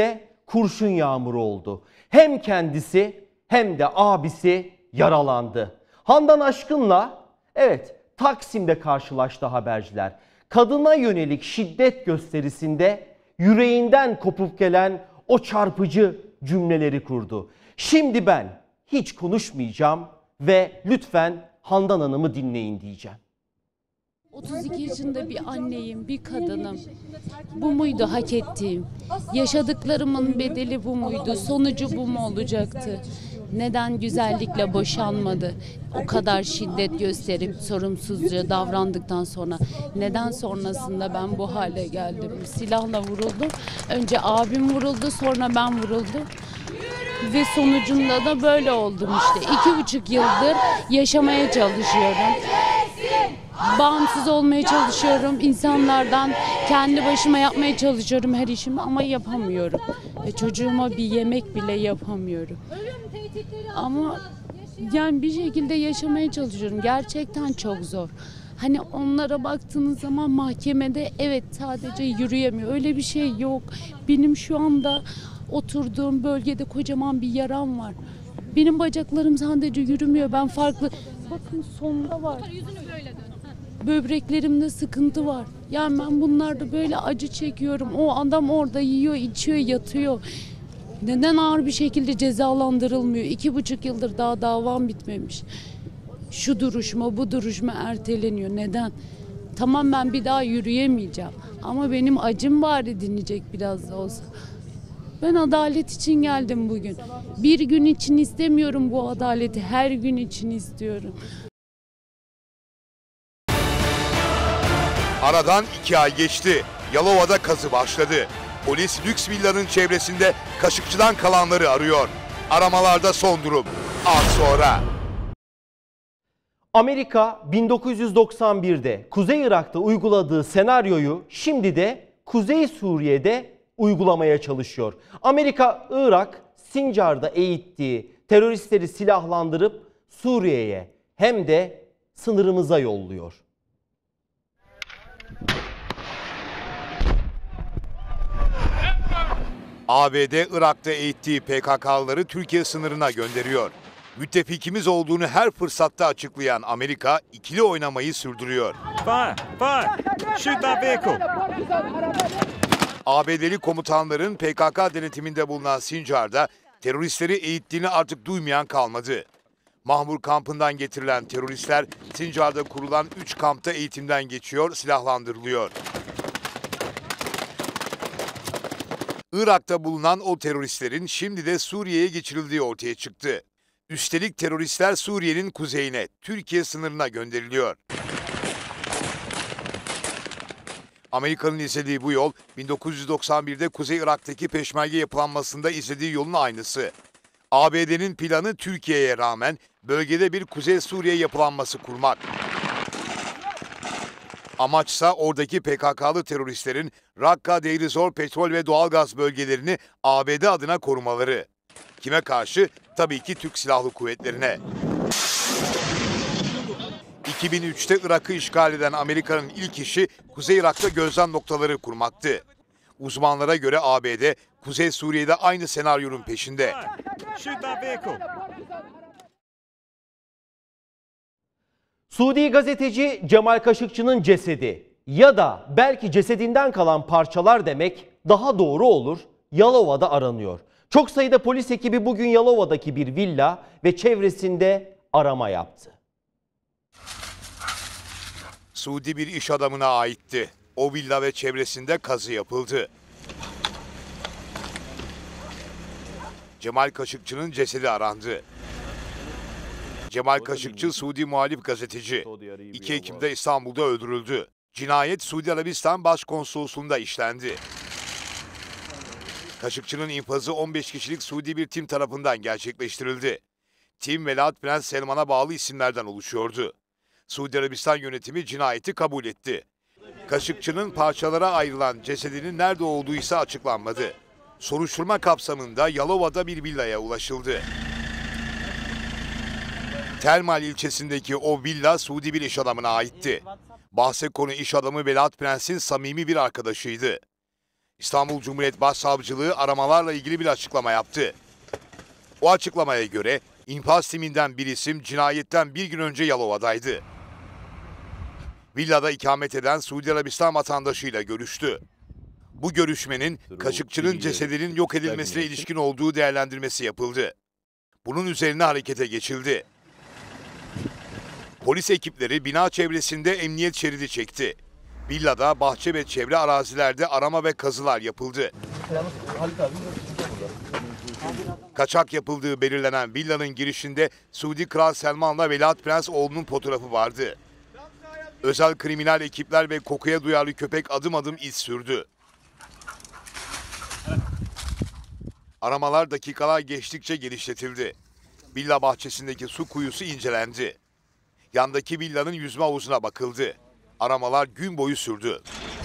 kurşun yağmuru oldu. Hem kendisi hem de abisi yaralandı. Handan Aşkın'la evet Taksim'de karşılaştı haberciler. Kadına yönelik şiddet gösterisinde yüreğinden kopup gelen o çarpıcı cümleleri kurdu. Şimdi ben hiç konuşmayacağım ve lütfen Handan Hanım'ı dinleyin diyeceğim. otuz iki yaşında bir anneyim, bir kadınım. Bu muydu hak ettiğim? Yaşadıklarımın bedeli bu muydu? Sonucu bu mu olacaktı? Neden güzellikle boşanmadı? O kadar şiddet gösterip sorumsuzca davrandıktan sonra neden sonrasında ben bu hale geldim? Silahla vuruldum. Önce abim vuruldu, sonra ben vuruldum. Ve sonucunda da böyle oldum işte. İki buçuk yıldır yaşamaya çalışıyorum. Bağımsız olmaya çalışıyorum. İnsanlardan kendi başıma yapmaya çalışıyorum her işimi ama yapamıyorum. Ve çocuğuma bir yemek bile yapamıyorum. Ama yani bir şekilde yaşamaya çalışıyorum. Gerçekten çok zor. Hani onlara baktığınız zaman mahkemede evet sadece yürüyemiyor. Öyle bir şey yok. Benim şu anda oturduğum bölgede kocaman bir yaram var. Benim bacaklarım sadece yürümüyor. Ben farklı... Bakın sonda var. Böbreklerimde sıkıntı var. Yani ben bunlarda böyle acı çekiyorum. O adam orada yiyor, içiyor, yatıyor. Neden ağır bir şekilde cezalandırılmıyor? İki buçuk yıldır daha davam bitmemiş. Şu duruşma, bu duruşma erteleniyor. Neden? Tamam ben bir daha yürüyemeyeceğim. Ama benim acım bari dinleyecek biraz da olsa. Ben adalet için geldim bugün. Bir gün için istemiyorum bu adaleti. Her gün için istiyorum. Aradan iki ay geçti. Yalova'da kazı başladı. Polis lüks villanın çevresinde Kaşıkçı'dan kalanları arıyor. Aramalarda son durum. Az sonra. Amerika bin dokuz yüz doksan bir'de Kuzey Irak'ta uyguladığı senaryoyu şimdi de Kuzey Suriye'de uygulamaya çalışıyor. Amerika, Irak, Sincar'da eğittiği teröristleri silahlandırıp Suriye'ye hem de sınırımıza yolluyor. A B D Irak'ta eğittiği P K K'lıları Türkiye sınırına gönderiyor. Müttefikimiz olduğunu her fırsatta açıklayan Amerika ikili oynamayı sürdürüyor. Fire, fire. Shoot that vehicle. A B D'li komutanların P K K denetiminde bulunan Sincar'da teröristleri eğittiğini artık duymayan kalmadı. Mahmur kampından getirilen teröristler Sincar'da kurulan üç kampta eğitimden geçiyor, silahlandırılıyor. Irak'ta bulunan o teröristlerin şimdi de Suriye'ye geçirildiği ortaya çıktı. Üstelik teröristler Suriye'nin kuzeyine, Türkiye sınırına gönderiliyor. Amerika'nın izlediği bu yol, bin dokuz yüz doksan bir'de Kuzey Irak'taki peşmerge yapılanmasında izlediği yolun aynısı. A B D'nin planı Türkiye'ye rağmen bölgede bir Kuzey Suriye yapılanması kurmak. Amaçsa oradaki P K K'lı teröristlerin Rakka, Deir ez-Zor petrol ve doğalgaz bölgelerini A B D adına korumaları. Kime karşı? Tabii ki Türk Silahlı Kuvvetleri'ne. iki bin üç'te Irak'ı işgal eden Amerika'nın ilk işi Kuzey Irak'ta gözlem noktaları kurmaktı. Uzmanlara göre A B D, Kuzey Suriye'de aynı senaryonun peşinde. Suudi gazeteci Cemal Kaşıkçı'nın cesedi ya da belki cesedinden kalan parçalar demek daha doğru olur, Yalova'da aranıyor. Çok sayıda polis ekibi bugün Yalova'daki bir villa ve çevresinde arama yaptı. Suudi bir iş adamına aitti. O villa ve çevresinde kazı yapıldı. Cemal Kaşıkçı'nın cesedi arandı. Cemal Kaşıkçı Suudi muhalif gazeteci. iki Ekim'de İstanbul'da öldürüldü. Cinayet Suudi Arabistan Başkonsolosluğu'nda işlendi. Kaşıkçı'nın infazı on beş kişilik Suudi bir tim tarafından gerçekleştirildi. Tim Velayet Prens Selman'a bağlı isimlerden oluşuyordu. Suudi Arabistan yönetimi cinayeti kabul etti. Kaşıkçı'nın parçalara ayrılan cesedinin nerede olduğu ise açıklanmadı. Soruşturma kapsamında Yalova'da bir villaya ulaşıldı. Termal ilçesindeki o villa Suudi bir iş adamına aitti. Bahse konu iş adamı Velayet Prens'in samimi bir arkadaşıydı. İstanbul Cumhuriyet Başsavcılığı aramalarla ilgili bir açıklama yaptı. O açıklamaya göre infaz timinden bir isim cinayetten bir gün önce Yalova'daydı. Villada ikamet eden Suudi Arabistan vatandaşıyla görüştü. Bu görüşmenin Kaşıkçı'nın cesedinin yok edilmesine ilişkin olduğu değerlendirmesi yapıldı. Bunun üzerine harekete geçildi. Polis ekipleri bina çevresinde emniyet şeridi çekti. Villada, bahçe ve çevre arazilerde arama ve kazılar yapıldı. Kaçak yapıldığı belirlenen villanın girişinde Suudi Kral Selman'la Veliaht Prens oğlunun fotoğrafı vardı. Özel kriminal ekipler ve kokuya duyarlı köpek adım adım iz sürdü. Aramalar dakikalar geçtikçe genişletildi. Villa bahçesindeki su kuyusu incelendi. Yandaki villanın yüzme havuzuna bakıldı. Aramalar gün boyu sürdü.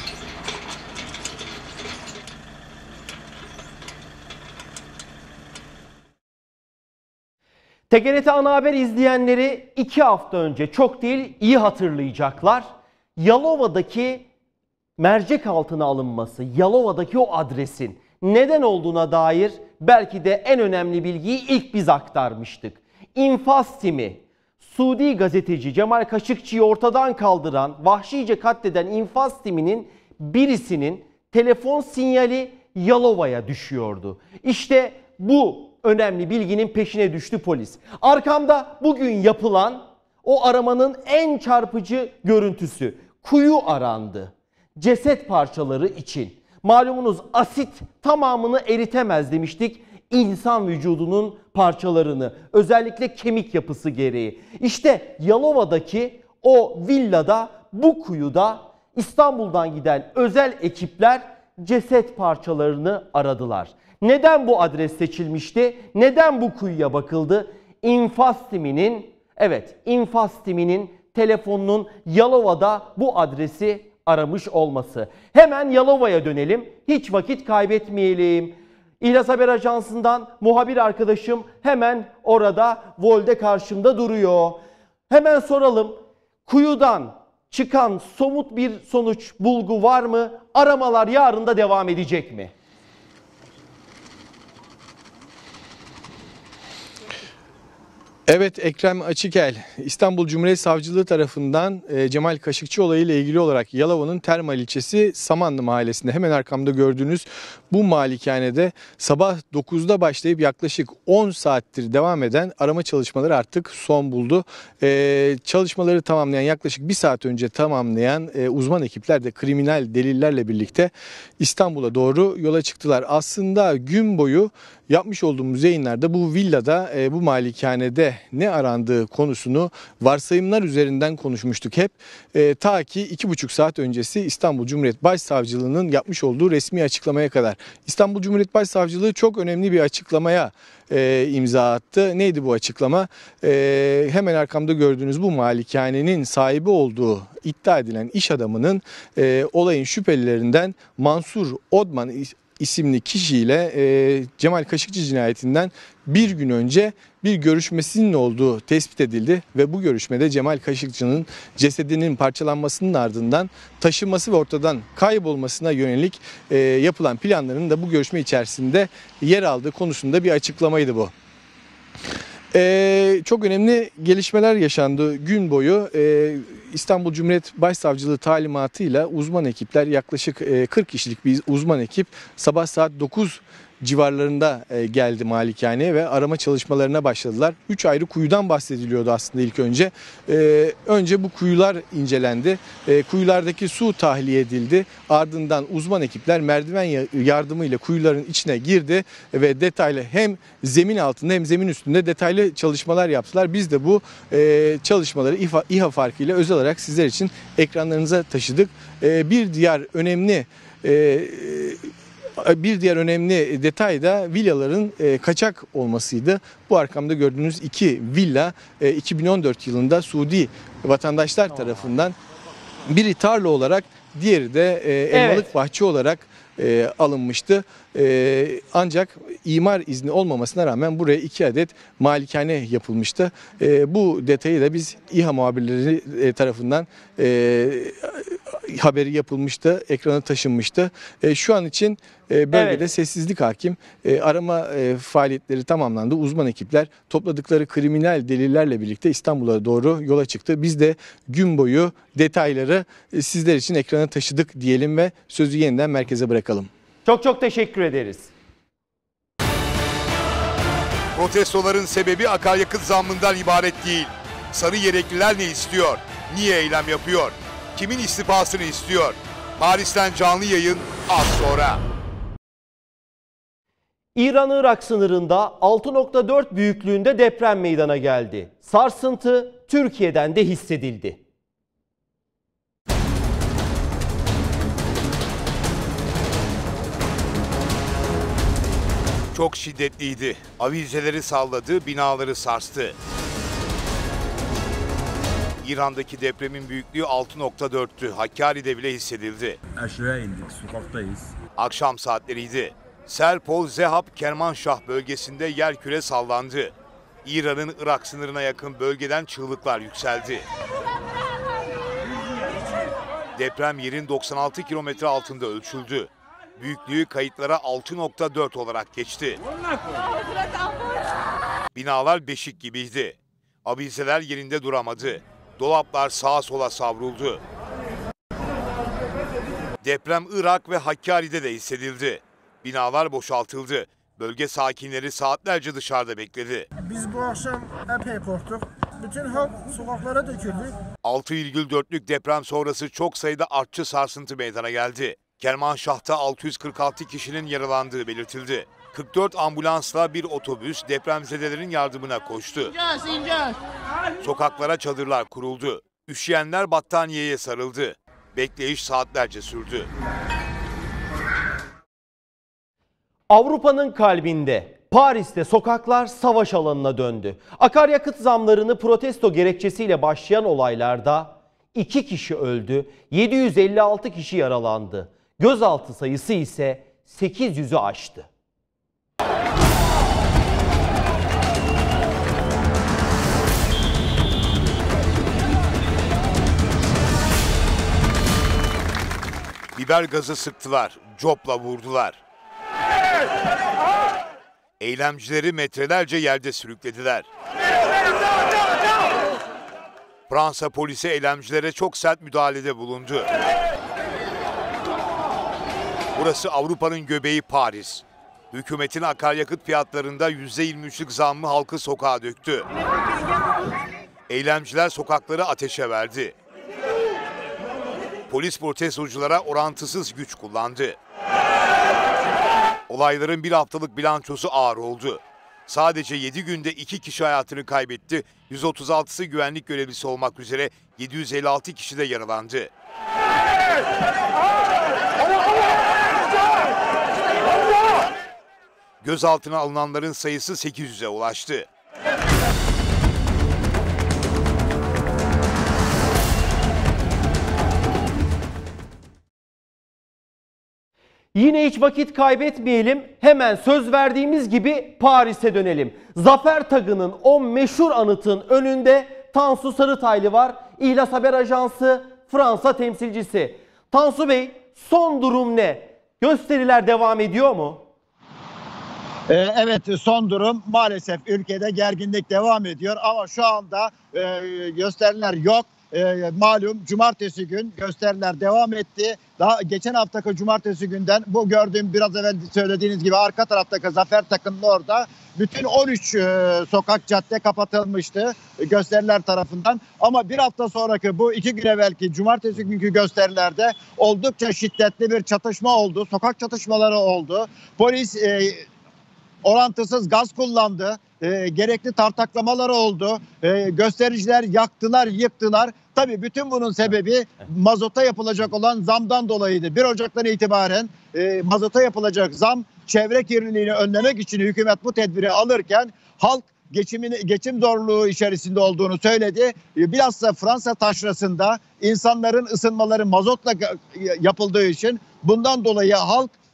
T G R T Ana Haber izleyenleri iki hafta önce, çok değil iyi hatırlayacaklar. Yalova'daki mercek altına alınması, Yalova'daki o adresin neden olduğuna dair belki de en önemli bilgiyi ilk biz aktarmıştık. İnfaz timi, Suudi gazeteci Cemal Kaşıkçı'yı ortadan kaldıran, vahşice katleden infaz timinin birisinin telefon sinyali Yalova'ya düşüyordu. İşte bu önemli bilginin peşine düştü polis. Arkamda bugün yapılan o aramanın en çarpıcı görüntüsü. Kuyu arandı. Ceset parçaları için. Malumunuz asit tamamını eritemez demiştik. İnsan vücudunun parçalarını, özellikle kemik yapısı gereği. İşte Yalova'daki o villada, bu kuyuda İstanbul'dan giden özel ekipler ceset parçalarını aradılar. Neden bu adres seçilmişti? Neden bu kuyuya bakıldı? İnfaz timinin, evet infaz timinin telefonunun Yalova'da bu adresi aramış olması. Hemen Yalova'ya dönelim. Hiç vakit kaybetmeyelim. İhlas Haber Ajansı'ndan muhabir arkadaşım hemen orada Vol'de karşımda duruyor. Hemen soralım. Kuyudan çıkan somut bir sonuç, bulgu var mı? Aramalar yarın da devam edecek mi? Evet, Ekrem Açıkel, İstanbul Cumhuriyet Savcılığı tarafından e, Cemal Kaşıkçı olayıyla ilgili olarak Yalova'nın Termal ilçesi Samanlı mahallesinde hemen arkamda gördüğünüz bu malikanede sabah dokuzda başlayıp yaklaşık on saattir devam eden arama çalışmaları artık son buldu. E, çalışmaları tamamlayan, yaklaşık bir saat önce tamamlayan e, uzman ekipler de kriminal delillerle birlikte İstanbul'a doğru yola çıktılar. Aslında gün boyu yapmış olduğumuz yayınlarda bu villada, e, bu malikanede ne arandığı konusunu varsayımlar üzerinden konuşmuştuk hep. E, ta ki iki buçuk saat öncesi İstanbul Cumhuriyet Başsavcılığı'nın yapmış olduğu resmi açıklamaya kadar. İstanbul Cumhuriyet Başsavcılığı çok önemli bir açıklamaya e, imza attı. Neydi bu açıklama? E, hemen arkamda gördüğünüz bu malikanenin sahibi olduğu iddia edilen iş adamının e, olayın şüphelilerinden Mansur Odman isimli kişiyle e, Cemal Kaşıkçı cinayetinden bir gün önce bir görüşmesinin olduğu tespit edildi ve bu görüşmede Cemal Kaşıkçı'nın cesedinin parçalanmasının ardından taşınması ve ortadan kaybolmasına yönelik e, yapılan planların da bu görüşme içerisinde yer aldığı konusunda bir açıklamaydı bu. Ee, çok önemli gelişmeler yaşandı gün boyu. Ee, İstanbul Cumhuriyet Başsavcılığı talimatıyla uzman ekipler, yaklaşık kırk kişilik bir uzman ekip sabah saat dokuz civarlarında geldi malikaneye ve arama çalışmalarına başladılar. üç ayrı kuyudan bahsediliyordu aslında ilk önce. Ee, önce bu kuyular incelendi. Ee, kuyulardaki su tahliye edildi. Ardından uzman ekipler merdiven yardımıyla kuyuların içine girdi ve detaylı hem zemin altında hem zemin üstünde detaylı çalışmalar yaptılar. Biz de bu e, çalışmaları İHA, İHA farkıyla özel olarak sizler için ekranlarınıza taşıdık. E, bir diğer önemli e, Bir diğer önemli detay da villaların e, kaçak olmasıydı. Bu arkamda gördüğünüz iki villa e, iki bin on dört yılında Suudi vatandaşlar tarafından biri tarla olarak, diğeri de e, elmalık evet. bahçe olarak e, alınmıştı. E, ancak imar izni olmamasına rağmen buraya iki adet malikane yapılmıştı. E, bu detayı da biz İHA muhabirleri e, tarafından e, haberi yapılmıştı, ekrana taşınmıştı. E, şu an için e, bölgede Evet. sessizlik hakim. E, arama e, faaliyetleri tamamlandı. Uzman ekipler topladıkları kriminal delillerle birlikte İstanbul'a doğru yola çıktı. Biz de gün boyu detayları e, sizler için ekrana taşıdık diyelim ve sözü yeniden merkeze bırakalım. Çok çok teşekkür ederiz. Protestoların sebebi akaryakıt zammından ibaret değil. Sarı yelekliler ne istiyor? Niye eylem yapıyor? Kimin istifasını istiyor? Paris'ten canlı yayın az sonra. İran-Irak sınırında altı nokta dört büyüklüğünde deprem meydana geldi. Sarsıntı Türkiye'den de hissedildi. Çok şiddetliydi. Avizeleri salladı, binaları sarstı. İran'daki depremin büyüklüğü altı nokta dörttü. Hakkari'de bile hissedildi. Aşağıya indik, sokaktayız. Akşam saatleriydi. Serpol, Zehab, Kermanşah bölgesinde yerküre sallandı. İran'ın Irak sınırına yakın bölgeden çığlıklar yükseldi. Deprem yerin doksan altı kilometre altında ölçüldü. Büyüklüğü kayıtlara altı nokta dört olarak geçti. Binalar beşik gibiydi. Avizeler yerinde duramadı. Dolaplar sağa sola savruldu. Deprem Irak ve Hakkari'de de hissedildi. Binalar boşaltıldı. Bölge sakinleri saatlerce dışarıda bekledi. Biz bu akşam epey korktuk. Bütün halk sokaklara döküldü. altı virgül dörtlük deprem sonrası çok sayıda artçı sarsıntı meydana geldi. Kermanşah'ta altı yüz kırk altı kişinin yaralandığı belirtildi. kırk dört ambulansla bir otobüs depremzedelerin yardımına koştu. Sokaklara çadırlar kuruldu. Üşüyenler battaniyeye sarıldı. Bekleyiş saatlerce sürdü. Avrupa'nın kalbinde, Paris'te sokaklar savaş alanına döndü. Akaryakıt zamlarını protesto gerekçesiyle başlayan olaylarda iki kişi öldü, yedi yüz elli altı kişi yaralandı. Gözaltı sayısı ise sekiz yüzü aştı. Biber gazı sıktılar, copla vurdular. Eylemcileri metrelerce yerde sürüklediler. Fransa polisi eylemcilere çok sert müdahalede bulundu. Burası Avrupa'nın göbeği Paris. Hükümetin akaryakıt fiyatlarında yüzde yirmi üçlük zammı halkı sokağa döktü. Eylemciler sokakları ateşe verdi. Polis protestoculara orantısız güç kullandı. Olayların bir haftalık bilançosu ağır oldu. Sadece yedi günde iki kişi hayatını kaybetti, yüz otuz altısı güvenlik görevlisi olmak üzere yedi yüz elli altı kişi de yaralandı. Gözaltına alınanların sayısı sekiz yüze ulaştı. Yine hiç vakit kaybetmeyelim, hemen söz verdiğimiz gibi Paris'e dönelim. Zafer Tagı'nın o meşhur anıtın önünde Tansu Sarıtaylı var. İhlas Haber Ajansı Fransa temsilcisi. Tansu Bey, son durum ne? Gösteriler devam ediyor mu? Evet, son durum maalesef ülkede gerginlik devam ediyor ama şu anda gösteriler yok. E, malum cumartesi gün gösteriler devam etti. Daha geçen haftaki cumartesi günden bu gördüğüm biraz evvel söylediğiniz gibi arka taraftaki Zafer Takı'nın orada bütün on üç e, sokak cadde kapatılmıştı e, gösteriler tarafından. Ama bir hafta sonraki bu iki gün evvelki cumartesi günkü gösterilerde oldukça şiddetli bir çatışma oldu. Sokak çatışmaları oldu. Polis e, orantısız gaz kullandı. E, gerekli tartaklamaları oldu. E, göstericiler yaktılar, yıktılar. Tabii bütün bunun sebebi mazota yapılacak olan zamdan dolayıydı. bir Ocak'tan itibaren e, mazota yapılacak zam çevre kirliliğini önlemek için hükümet bu tedbiri alırken halk geçimini, geçim zorluğu içerisinde olduğunu söyledi. E, bilhassa Fransa taşrasında insanların ısınmaları mazotla yapıldığı için bundan dolayı halk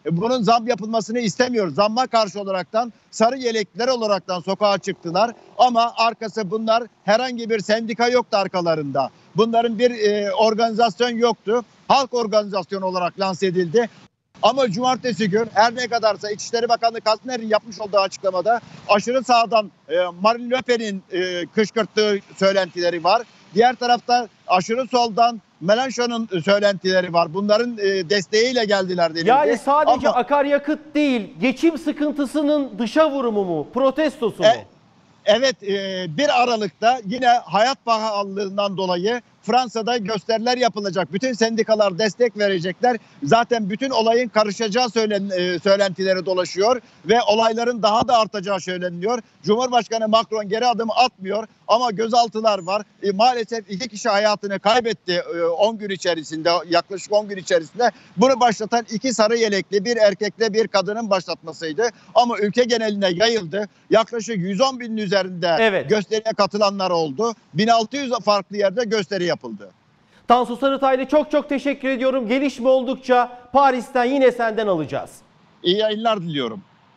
e, bunun zam yapılmasını istemiyoruz. Zamma karşı olaraktan sarı yelekliler olaraktan sokağa çıktılar ama arkası bunlar herhangi bir sendika yoktu arkalarında. Bunların bir e, organizasyon yoktu. Halk organizasyonu olarak lanse edildi. Ama cumartesi gün her ne kadarsa İçişleri Bakanı Kastner'in yapmış olduğu açıklamada aşırı sağdan e, Marine Le Pen'in e, kışkırttığı söylentileri var. Diğer tarafta aşırı soldan Mélenchon'un söylentileri var. Bunların e, desteğiyle geldiler denildi. Yani sadece Ama, akaryakıt değil, geçim sıkıntısının dışa vurumu mu, protestosu mu? E, evet, e, bir Aralık'ta yine hayat pahalılığından dolayı Fransa'da gösteriler yapılacak. Bütün sendikalar destek verecekler. Zaten bütün olayın karışacağı söylen, e, söylentileri dolaşıyor ve olayların daha da artacağı söyleniyor. Cumhurbaşkanı Macron geri adım atmıyor ama gözaltılar var. E, maalesef iki kişi hayatını kaybetti on gün içerisinde, yaklaşık on gün içerisinde. Bunu başlatan iki sarı yelekli, bir erkekle bir kadının başlatmasıydı. Ama ülke geneline yayıldı. Yaklaşık yüz on binin üzerinde evet. gösteriye katılanlar oldu. bin altı yüz farklı yerde gösteri yapıldı. Tansu Sarıtaylı çok çok teşekkür ediyorum. Gelişme oldukça Paris'ten yine senden alacağız. İyi yayınlar diliyorum.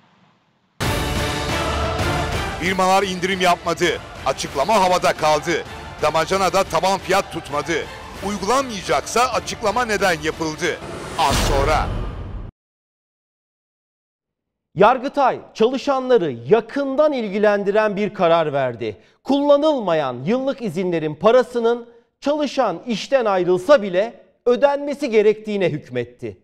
Firmalar indirim yapmadı. Açıklama havada kaldı. Damacanada taban fiyat tutmadı. Uygulanmayacaksa açıklama neden yapıldı? Az sonra. Yargıtay çalışanları yakından ilgilendiren bir karar verdi. Kullanılmayan yıllık izinlerin parasının çalışan işten ayrılsa bile ödenmesi gerektiğine hükmetti.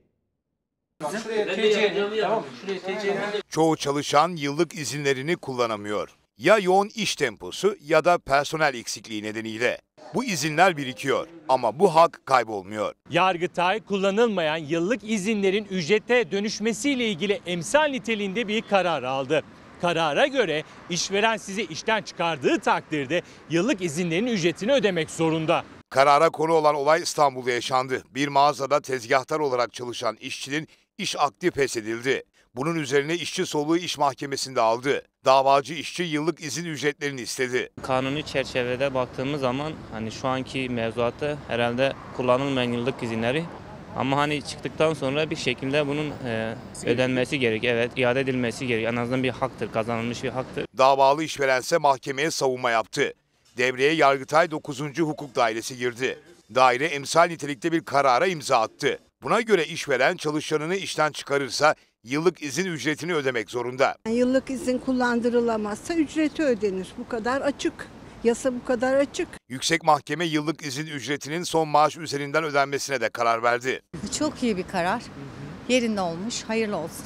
Çoğu çalışan yıllık izinlerini kullanamıyor. Ya yoğun iş temposu ya da personel eksikliği nedeniyle. Bu izinler birikiyor ama bu hak kaybolmuyor. Yargıtay kullanılmayan yıllık izinlerin ücrete dönüşmesiyle ilgili emsal niteliğinde bir karar aldı. Karara göre işveren sizi işten çıkardığı takdirde yıllık izinlerin ücretini ödemek zorunda. Karara konu olan olay İstanbul'da yaşandı. Bir mağazada tezgahtar olarak çalışan işçinin iş akdi feshedildi. Bunun üzerine işçi soluğu iş mahkemesinde aldı. Davacı işçi yıllık izin ücretlerini istedi. Kanuni çerçevede baktığımız zaman hani şu anki mevzuatta herhalde kullanılmayan yıllık izinleri ama hani çıktıktan sonra bir şekilde bunun e, ödenmesi gerek. Evet, iade edilmesi gerek. En azından bir haktır, kazanılmış bir haktır. Davalı işverense mahkemeye savunma yaptı. Devreye Yargıtay dokuzuncu Hukuk Dairesi girdi. Daire emsal nitelikte bir karara imza attı. Buna göre işveren çalışanını işten çıkarırsa yıllık izin ücretini ödemek zorunda. Yıllık izin kullandırılamazsa ücreti ödenir. Bu kadar açık. Yasa bu kadar açık. Yüksek Mahkeme yıllık izin ücretinin son maaş üzerinden ödenmesine de karar verdi. Çok iyi bir karar. Yerinde olmuş. Hayırlı olsun.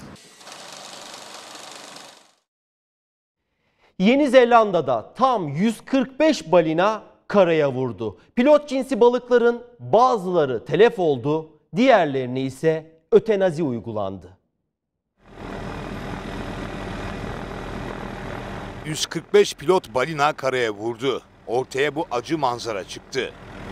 Yeni Zelanda'da tam yüz kırk beş balina karaya vurdu. Pilot cinsi balıkların bazıları telef oldu, diğerlerine ise ötenazi uygulandı. yüz kırk beş pilot balina karaya vurdu. Ortaya bu acı manzara çıktı.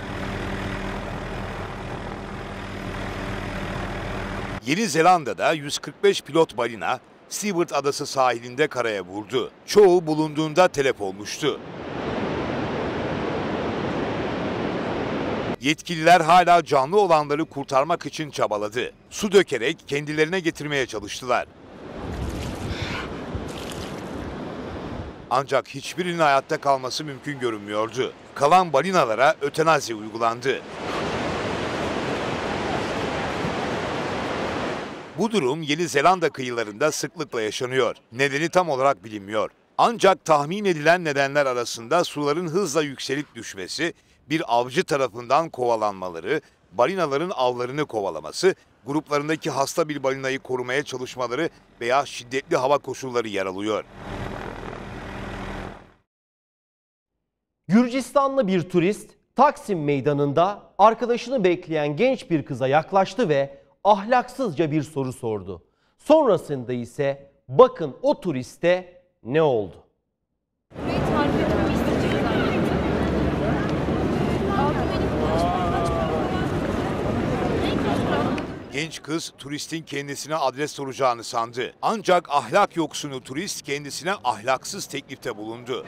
Yeni Zelanda'da yüz kırk beş pilot balina Seward Adası sahilinde karaya vurdu. Çoğu bulunduğunda telef olmuştu. Yetkililer hala canlı olanları kurtarmak için çabaladı. Su dökerek kendilerine getirmeye çalıştılar. Ancak hiçbirinin hayatta kalması mümkün görünmüyordu. Kalan balinalara ötenazi uygulandı. Bu durum Yeni Zelanda kıyılarında sıklıkla yaşanıyor. Nedeni tam olarak bilinmiyor. Ancak tahmin edilen nedenler arasında suların hızla yükselip düşmesi, bir avcı tarafından kovalanmaları, balinaların avlarını kovalaması, gruplarındaki hasta bir balinayı korumaya çalışmaları veya şiddetli hava koşulları yer alıyor. Gürcistanlı bir turist Taksim Meydanı'nda arkadaşını bekleyen genç bir kıza yaklaştı ve ahlaksızca bir soru sordu. Sonrasında ise bakın o turiste ne oldu? Genç kız turistin kendisine adres soracağını sandı. Ancak ahlak yoksunu turist kendisine ahlaksız teklifte bulundu.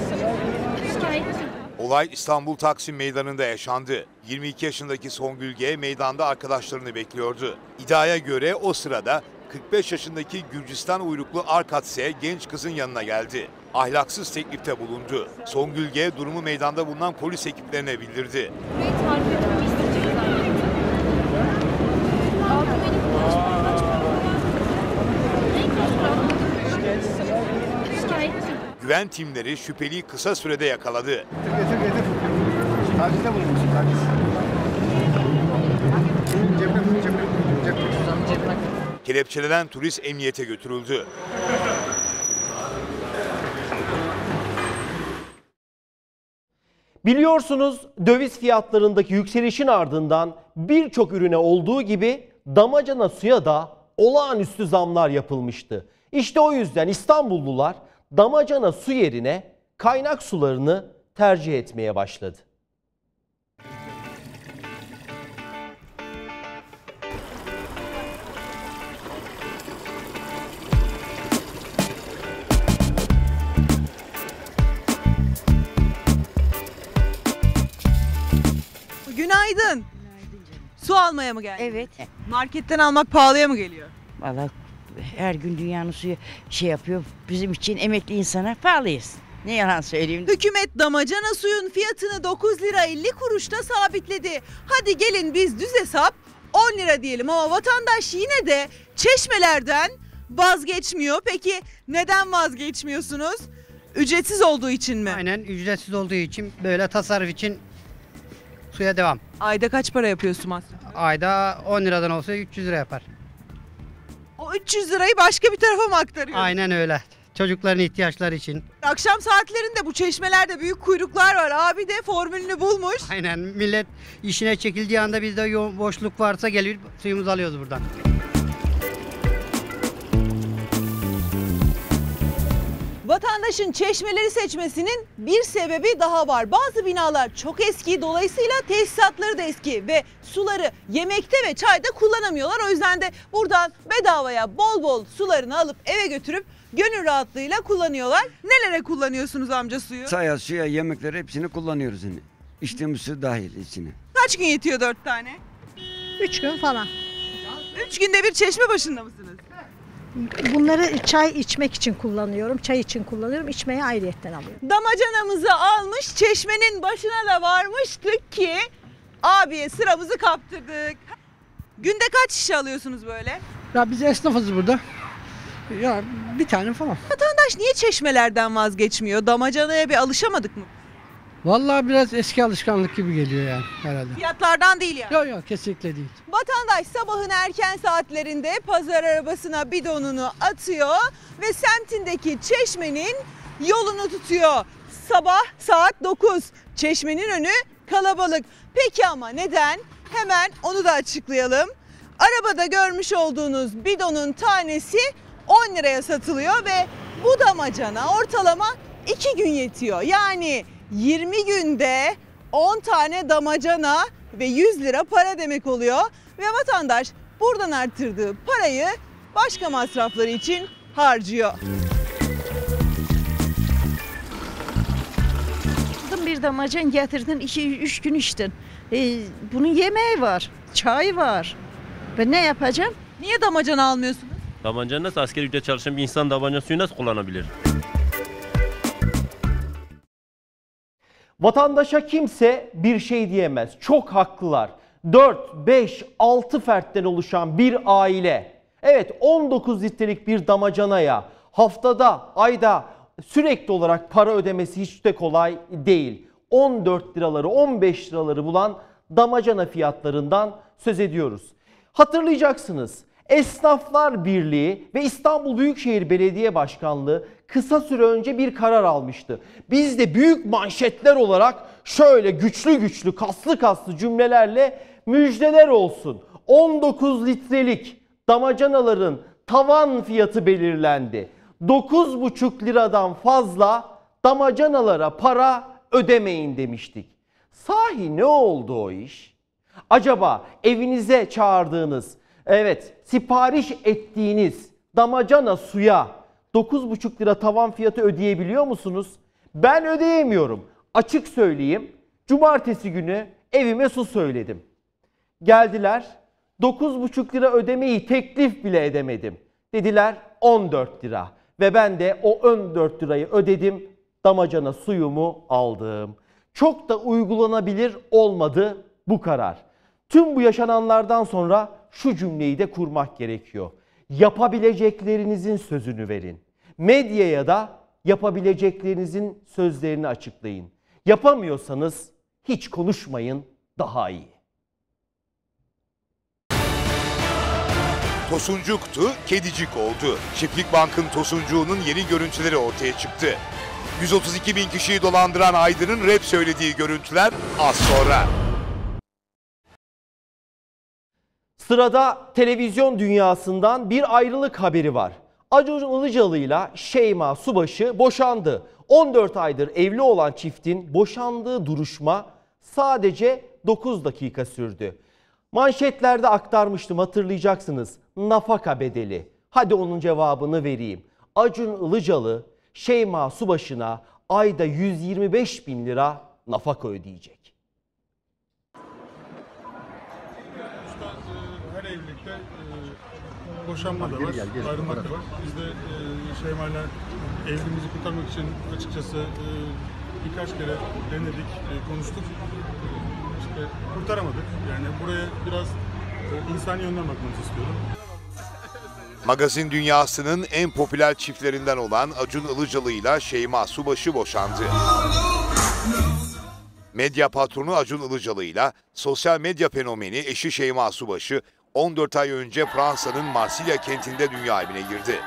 Olay İstanbul Taksim Meydanı'nda yaşandı. yirmi iki yaşındaki Songül G meydanda arkadaşlarını bekliyordu. İddiaya göre o sırada kırk beş yaşındaki Gürcistan uyruklu Arkadse genç kızın yanına geldi. Ahlaksız teklifte bulundu. Songül G durumu meydanda bulunan polis ekiplerine bildirdi. Güven timleri şüpheliyi kısa sürede yakaladı. Kelepçelenen turist emniyete götürüldü. Biliyorsunuz döviz fiyatlarındaki yükselişin ardından birçok ürüne olduğu gibi damacana suya da olağanüstü zamlar yapılmıştı. İşte o yüzden İstanbullular damacana su yerine kaynak sularını tercih etmeye başladı. Günaydın. Su almaya mı geldin? Evet. Marketten almak pahalıya mı geliyor? Vallahi her gün dünyanın suyu şey yapıyor. Bizim için emekli insana pahalıyız. Ne yalan söyleyeyim. Hükümet damacana suyun fiyatını dokuz lira elli kuruşta sabitledi. Hadi gelin biz düz hesap on lira diyelim ama vatandaş yine de çeşmelerden vazgeçmiyor. Peki neden vazgeçmiyorsunuz? Ücretsiz olduğu için mi? Aynen, ücretsiz olduğu için, böyle tasarruf için suya devam. Ayda kaç para yapıyorsun masraf? Ayda on liradan olsa üç yüz lira yapar. O üç yüz lirayı başka bir tarafa mı aktarıyorsun? Aynen öyle. Çocukların ihtiyaçları için. Akşam saatlerinde bu çeşmelerde büyük kuyruklar var. Abi de formülünü bulmuş. Aynen, millet işine çekildiği anda bizde yoğun boşluk varsa gelip suyumuzu alıyoruz buradan. Vatandaşın çeşmeleri seçmesinin bir sebebi daha var. Bazı binalar çok eski, dolayısıyla tesisatları da eski ve suları yemekte ve çayda kullanamıyorlar. O yüzden de buradan bedavaya bol bol sularını alıp eve götürüp gönül rahatlığıyla kullanıyorlar. Nelere kullanıyorsunuz amca suyu? Çaya, suya, yemeklere hepsini kullanıyoruz yine. İçtiğimiz su dahil içine. Kaç gün yetiyor dört tane? Üç gün falan. Üç günde bir çeşme başında mısınız? Bunları çay içmek için kullanıyorum. Çay için kullanıyorum. İçmeye ayrıyetten alıyorum. Damacanamızı almış, çeşmenin başına da varmıştık ki abiye sıramızı kaptırdık. Günde kaç şişe alıyorsunuz böyle? Ya biz esnafız burada. Ya bir tane falan. Vatandaş niye çeşmelerden vazgeçmiyor? Damacanaya bir alışamadık mı? Vallahi biraz eski alışkanlık gibi geliyor yani herhalde. Fiyatlardan değil yani. Yok yok, kesinlikle değil. Vatandaş sabahın erken saatlerinde pazar arabasına bidonunu atıyor ve semtindeki çeşmenin yolunu tutuyor. Sabah saat dokuz. Çeşmenin önü kalabalık. Peki ama neden? Hemen onu da açıklayalım. Arabada görmüş olduğunuz bidonun tanesi on liraya satılıyor ve bu damacana ortalama iki gün yetiyor. Yani yirmi günde on tane damacana ve yüz lira para demek oluyor. Ve vatandaş buradan arttırdığı parayı başka masrafları için harcıyor. Bir damacan getirdin, iki üç gün içtin. Ee, bunun yemeği var, çay var. Ben ne yapacağım? Niye damacana almıyorsunuz? Damacana nasıl, asgari ücret çalışan bir insan damacana suyu nasıl kullanabilir? Vatandaşa kimse bir şey diyemez. Çok haklılar. dört, beş, altı fertten oluşan bir aile, evet on dokuz litrelik bir damacanaya haftada, ayda sürekli olarak para ödemesi hiç de kolay değil. on dört liraları, on beş liraları bulan damacana fiyatlarından söz ediyoruz. Hatırlayacaksınız, Esnaflar Birliği ve İstanbul Büyükşehir Belediye Başkanlığı kısa süre önce bir karar almıştı. Biz de büyük manşetler olarak şöyle güçlü güçlü, kaslı kaslı cümlelerle müjdeler olsun. on dokuz litrelik damacanaların tavan fiyatı belirlendi. dokuz buçuk liradan fazla damacanalara para ödemeyin demiştik. Sahi ne oldu o iş? Acaba evinize çağırdığınız, evet sipariş ettiğiniz damacana suya dokuz buçuk lira tavan fiyatı ödeyebiliyor musunuz? Ben ödeyemiyorum. Açık söyleyeyim. Cumartesi günü evime su söyledim. Geldiler, dokuz buçuk lira ödemeyi teklif bile edemedim. Dediler on dört lira ve ben de o on dört lirayı ödedim, damacana suyumu aldım. Çok da uygulanabilir olmadı bu karar. Tüm bu yaşananlardan sonra şu cümleyi de kurmak gerekiyor. Yapabileceklerinizin sözünü verin. Medyaya da yapabileceklerinizin sözlerini açıklayın. Yapamıyorsanız hiç konuşmayın, daha iyi. Tosuncuktu, kedicik oldu. Çiftlik Bank'ın tosuncuğunun yeni görüntüleri ortaya çıktı. yüz otuz iki bin kişiyi dolandıran Aydın'ın rap söylediği görüntüler az sonra. Sırada televizyon dünyasından bir ayrılık haberi var. Acun Ilıcalı ile Şeyma Subaşı boşandı. on dört aydır evli olan çiftin boşandığı duruşma sadece dokuz dakika sürdü. Manşetlerde aktarmıştım, hatırlayacaksınız. Nafaka bedeli. Hadi onun cevabını vereyim. Acun Ilıcalı Şeyma Subaşı'na ayda yüz yirmi beş bin lira nafaka ödeyecek. Her evlilikte e, boşanma da var, ayrılmak da var. Biz de e, Şeyma'yla evliliğimizi kurtarmak için açıkçası e, birkaç kere denedik, e, konuştuk. E, işte kurtaramadık. Yani buraya biraz e, insani yönden bakmanızı istiyorum. Magazin dünyasının en popüler çiftlerinden olan Acun Ilıcalı ile Şeyma Subaşı boşandı. Medya patronu Acun Ilıcalı ile sosyal medya fenomeni eşi Şeyma Subaşı on dört ay önce Fransa'nın Marsilya kentinde dünya evine girdi.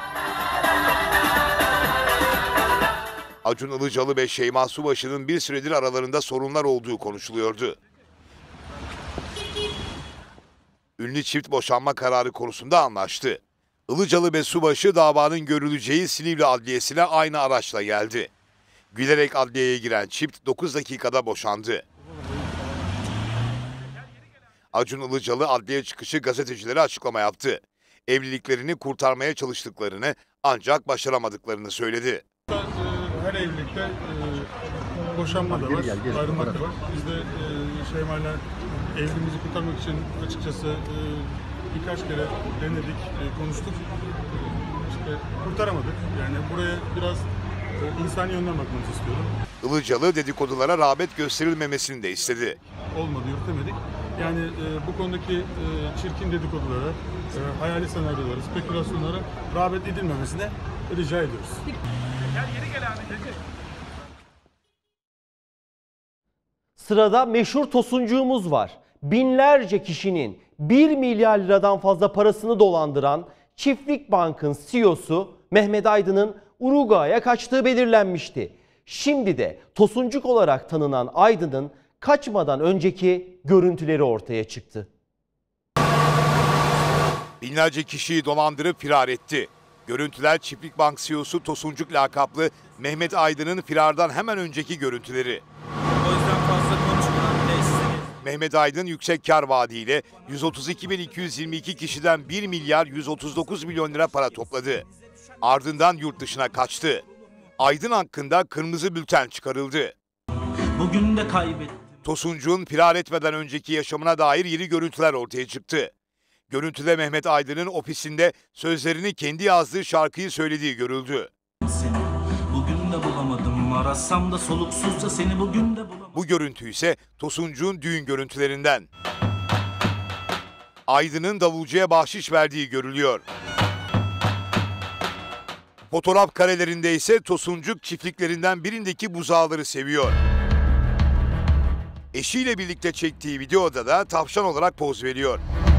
Acun Ilıcalı ve Şeyma Subaşı'nın bir süredir aralarında sorunlar olduğu konuşuluyordu. Ünlü çift boşanma kararı konusunda anlaştı. Ilıcalı ve Subaşı davanın görüleceği Silivri Adliyesi'ne aynı araçla geldi. Gülerek adliyeye giren çift dokuz dakikada boşandı. Acun Ilıcalı adliye çıkışı gazetecilere açıklama yaptı. Evliliklerini kurtarmaya çalıştıklarını ancak başaramadıklarını söyledi. Her evlilikte e, boşanma da var, ayrılmak da var. Biz de e, Şeyma'yla evliliğimizi kurtarmak için açıkçası e, birkaç kere denedik, e, konuştuk. E, işte kurtaramadık. Yani buraya biraz e, insani yönden bakmanızı istiyorum. Ilıcalı dedikodulara rağbet gösterilmemesini de istedi. Olmadı, yürütemedik. Yani e, bu konudaki e, çirkin dedikodulara, e, hayali senaryolara, spekülasyonlara rağbet edilmemesine rica ediyoruz. Sırada meşhur tosuncuğumuz var. Binlerce kişinin bir milyar liradan fazla parasını dolandıran Çiftlik Bank'ın C E O'su Mehmet Aydın'ın Uruguay'a kaçtığı belirlenmişti. Şimdi de tosuncuk olarak tanınan Aydın'ın kaçmadan önceki görüntüleri ortaya çıktı. Binlerce kişiyi dolandırıp firar etti. Görüntüler Çiftlik Bank C E O'su Tosuncuk lakaplı Mehmet Aydın'ın firardan hemen önceki görüntüleri. O yüzden fazla konuşmadan bile istemiyorum. Mehmet Aydın yüksek kar vaadiyle yüz otuz iki bin iki yüz yirmi iki kişiden bir milyar yüz otuz dokuz milyon lira para topladı. Ardından yurt dışına kaçtı. Aydın hakkında kırmızı bülten çıkarıldı. Bugün de kaybettim. Tosuncuk'un firar etmeden önceki yaşamına dair yeni görüntüler ortaya çıktı. Görüntüde Mehmet Aydın'ın ofisinde sözlerini kendi yazdığı şarkıyı söylediği görüldü. Seni bugün de bulamadım, arasam da soluksuzca seni bugün de bulamadım. Bu görüntü ise Tosuncuk'un düğün görüntülerinden. Aydın'ın davulcuya bahşiş verdiği görülüyor. Fotoğraf karelerinde ise Tosuncuk çiftliklerinden birindeki buzağları seviyor. Eşiyle birlikte çektiği videoda da tavşan olarak poz veriyor.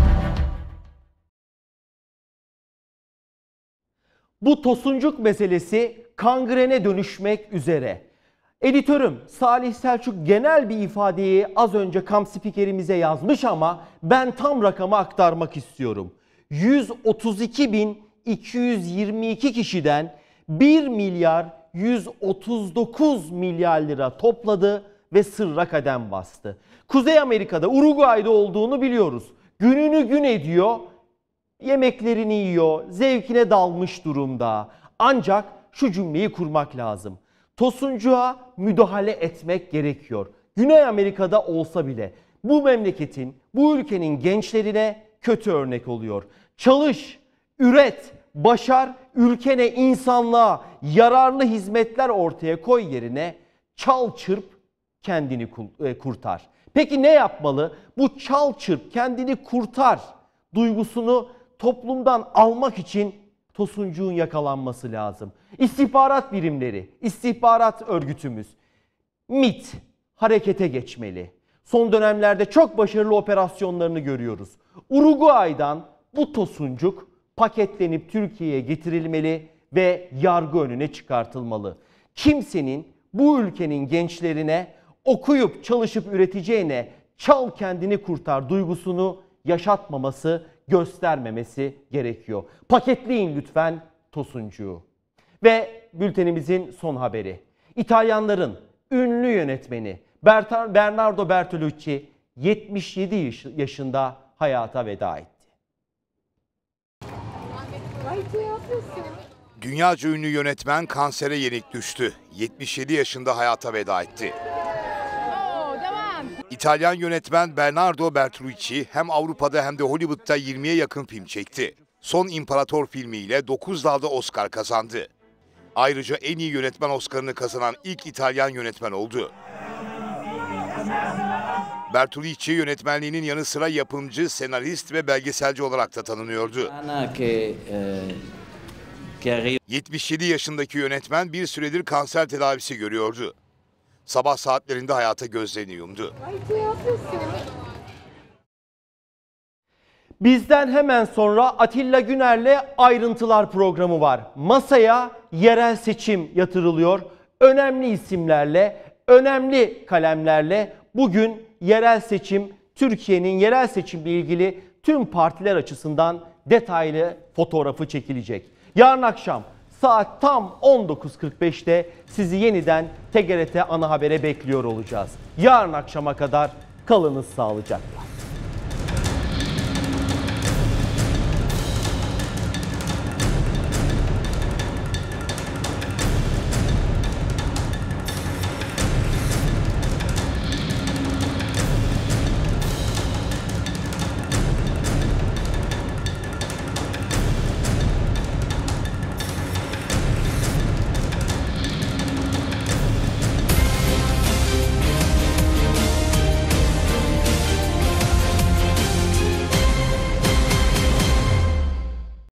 Bu tosuncuk meselesi kangrene dönüşmek üzere. Editörüm Salih Selçuk genel bir ifadeyi az önce kamp spikerimize yazmış ama ben tam rakamı aktarmak istiyorum. yüz otuz iki bin iki yüz yirmi iki kişiden bir milyar yüz otuz dokuz milyar lira topladı ve sırra kadem bastı. Kuzey Amerika'da, Uruguay'da olduğunu biliyoruz. Gününü gün ediyor, yemeklerini yiyor, zevkine dalmış durumda. Ancak şu cümleyi kurmak lazım. Tosuncuğa müdahale etmek gerekiyor. Güney Amerika'da olsa bile bu memleketin, bu ülkenin gençlerine kötü örnek oluyor. Çalış, üret, başar, ülkene, insanlığa yararlı hizmetler ortaya koy yerine çal çırp kendini kurtar. Peki ne yapmalı? Bu çal çırp kendini kurtar duygusunu toplumdan almak için Tosuncuğun yakalanması lazım. İstihbarat birimleri, istihbarat örgütümüz MİT harekete geçmeli. Son dönemlerde çok başarılı operasyonlarını görüyoruz. Uruguay'dan bu Tosuncuk paketlenip Türkiye'ye getirilmeli ve yargı önüne çıkartılmalı. Kimsenin bu ülkenin gençlerine okuyup çalışıp üreteceğine çal kendini kurtar duygusunu yaşatmaması, göstermemesi gerekiyor. Paketleyin lütfen Tosuncuğu. Ve bültenimizin son haberi. İtalyanların ünlü yönetmeni Bernardo Bertolucci yetmiş yedi yaşında hayata veda etti. Dünyaca ünlü yönetmen kansere yenik düştü. yetmiş yedi yaşında hayata veda etti. İtalyan yönetmen Bernardo Bertolucci hem Avrupa'da hem de Hollywood'da yirmiye yakın film çekti. Son İmparator filmiyle dokuz dalda Oscar kazandı. Ayrıca en iyi yönetmen Oscar'ını kazanan ilk İtalyan yönetmen oldu. Bertolucci yönetmenliğinin yanı sıra yapımcı, senarist ve belgeselci olarak da tanınıyordu. yetmiş yedi yaşındaki yönetmen bir süredir kanser tedavisi görüyordu. Sabah saatlerinde hayata gözlerini yumdu. Bizden hemen sonra Atilla Güner'le Ayrıntılar programı var. Masaya yerel seçim yatırılıyor. Önemli isimlerle, önemli kalemlerle bugün yerel seçim, Türkiye'nin yerel seçimle ilgili tüm partiler açısından detaylı fotoğrafı çekilecek. Yarın akşam saat tam on dokuz kırk beşte sizi yeniden T G R T Ana Haber'e bekliyor olacağız. Yarın akşama kadar kalınız sağlıcakla.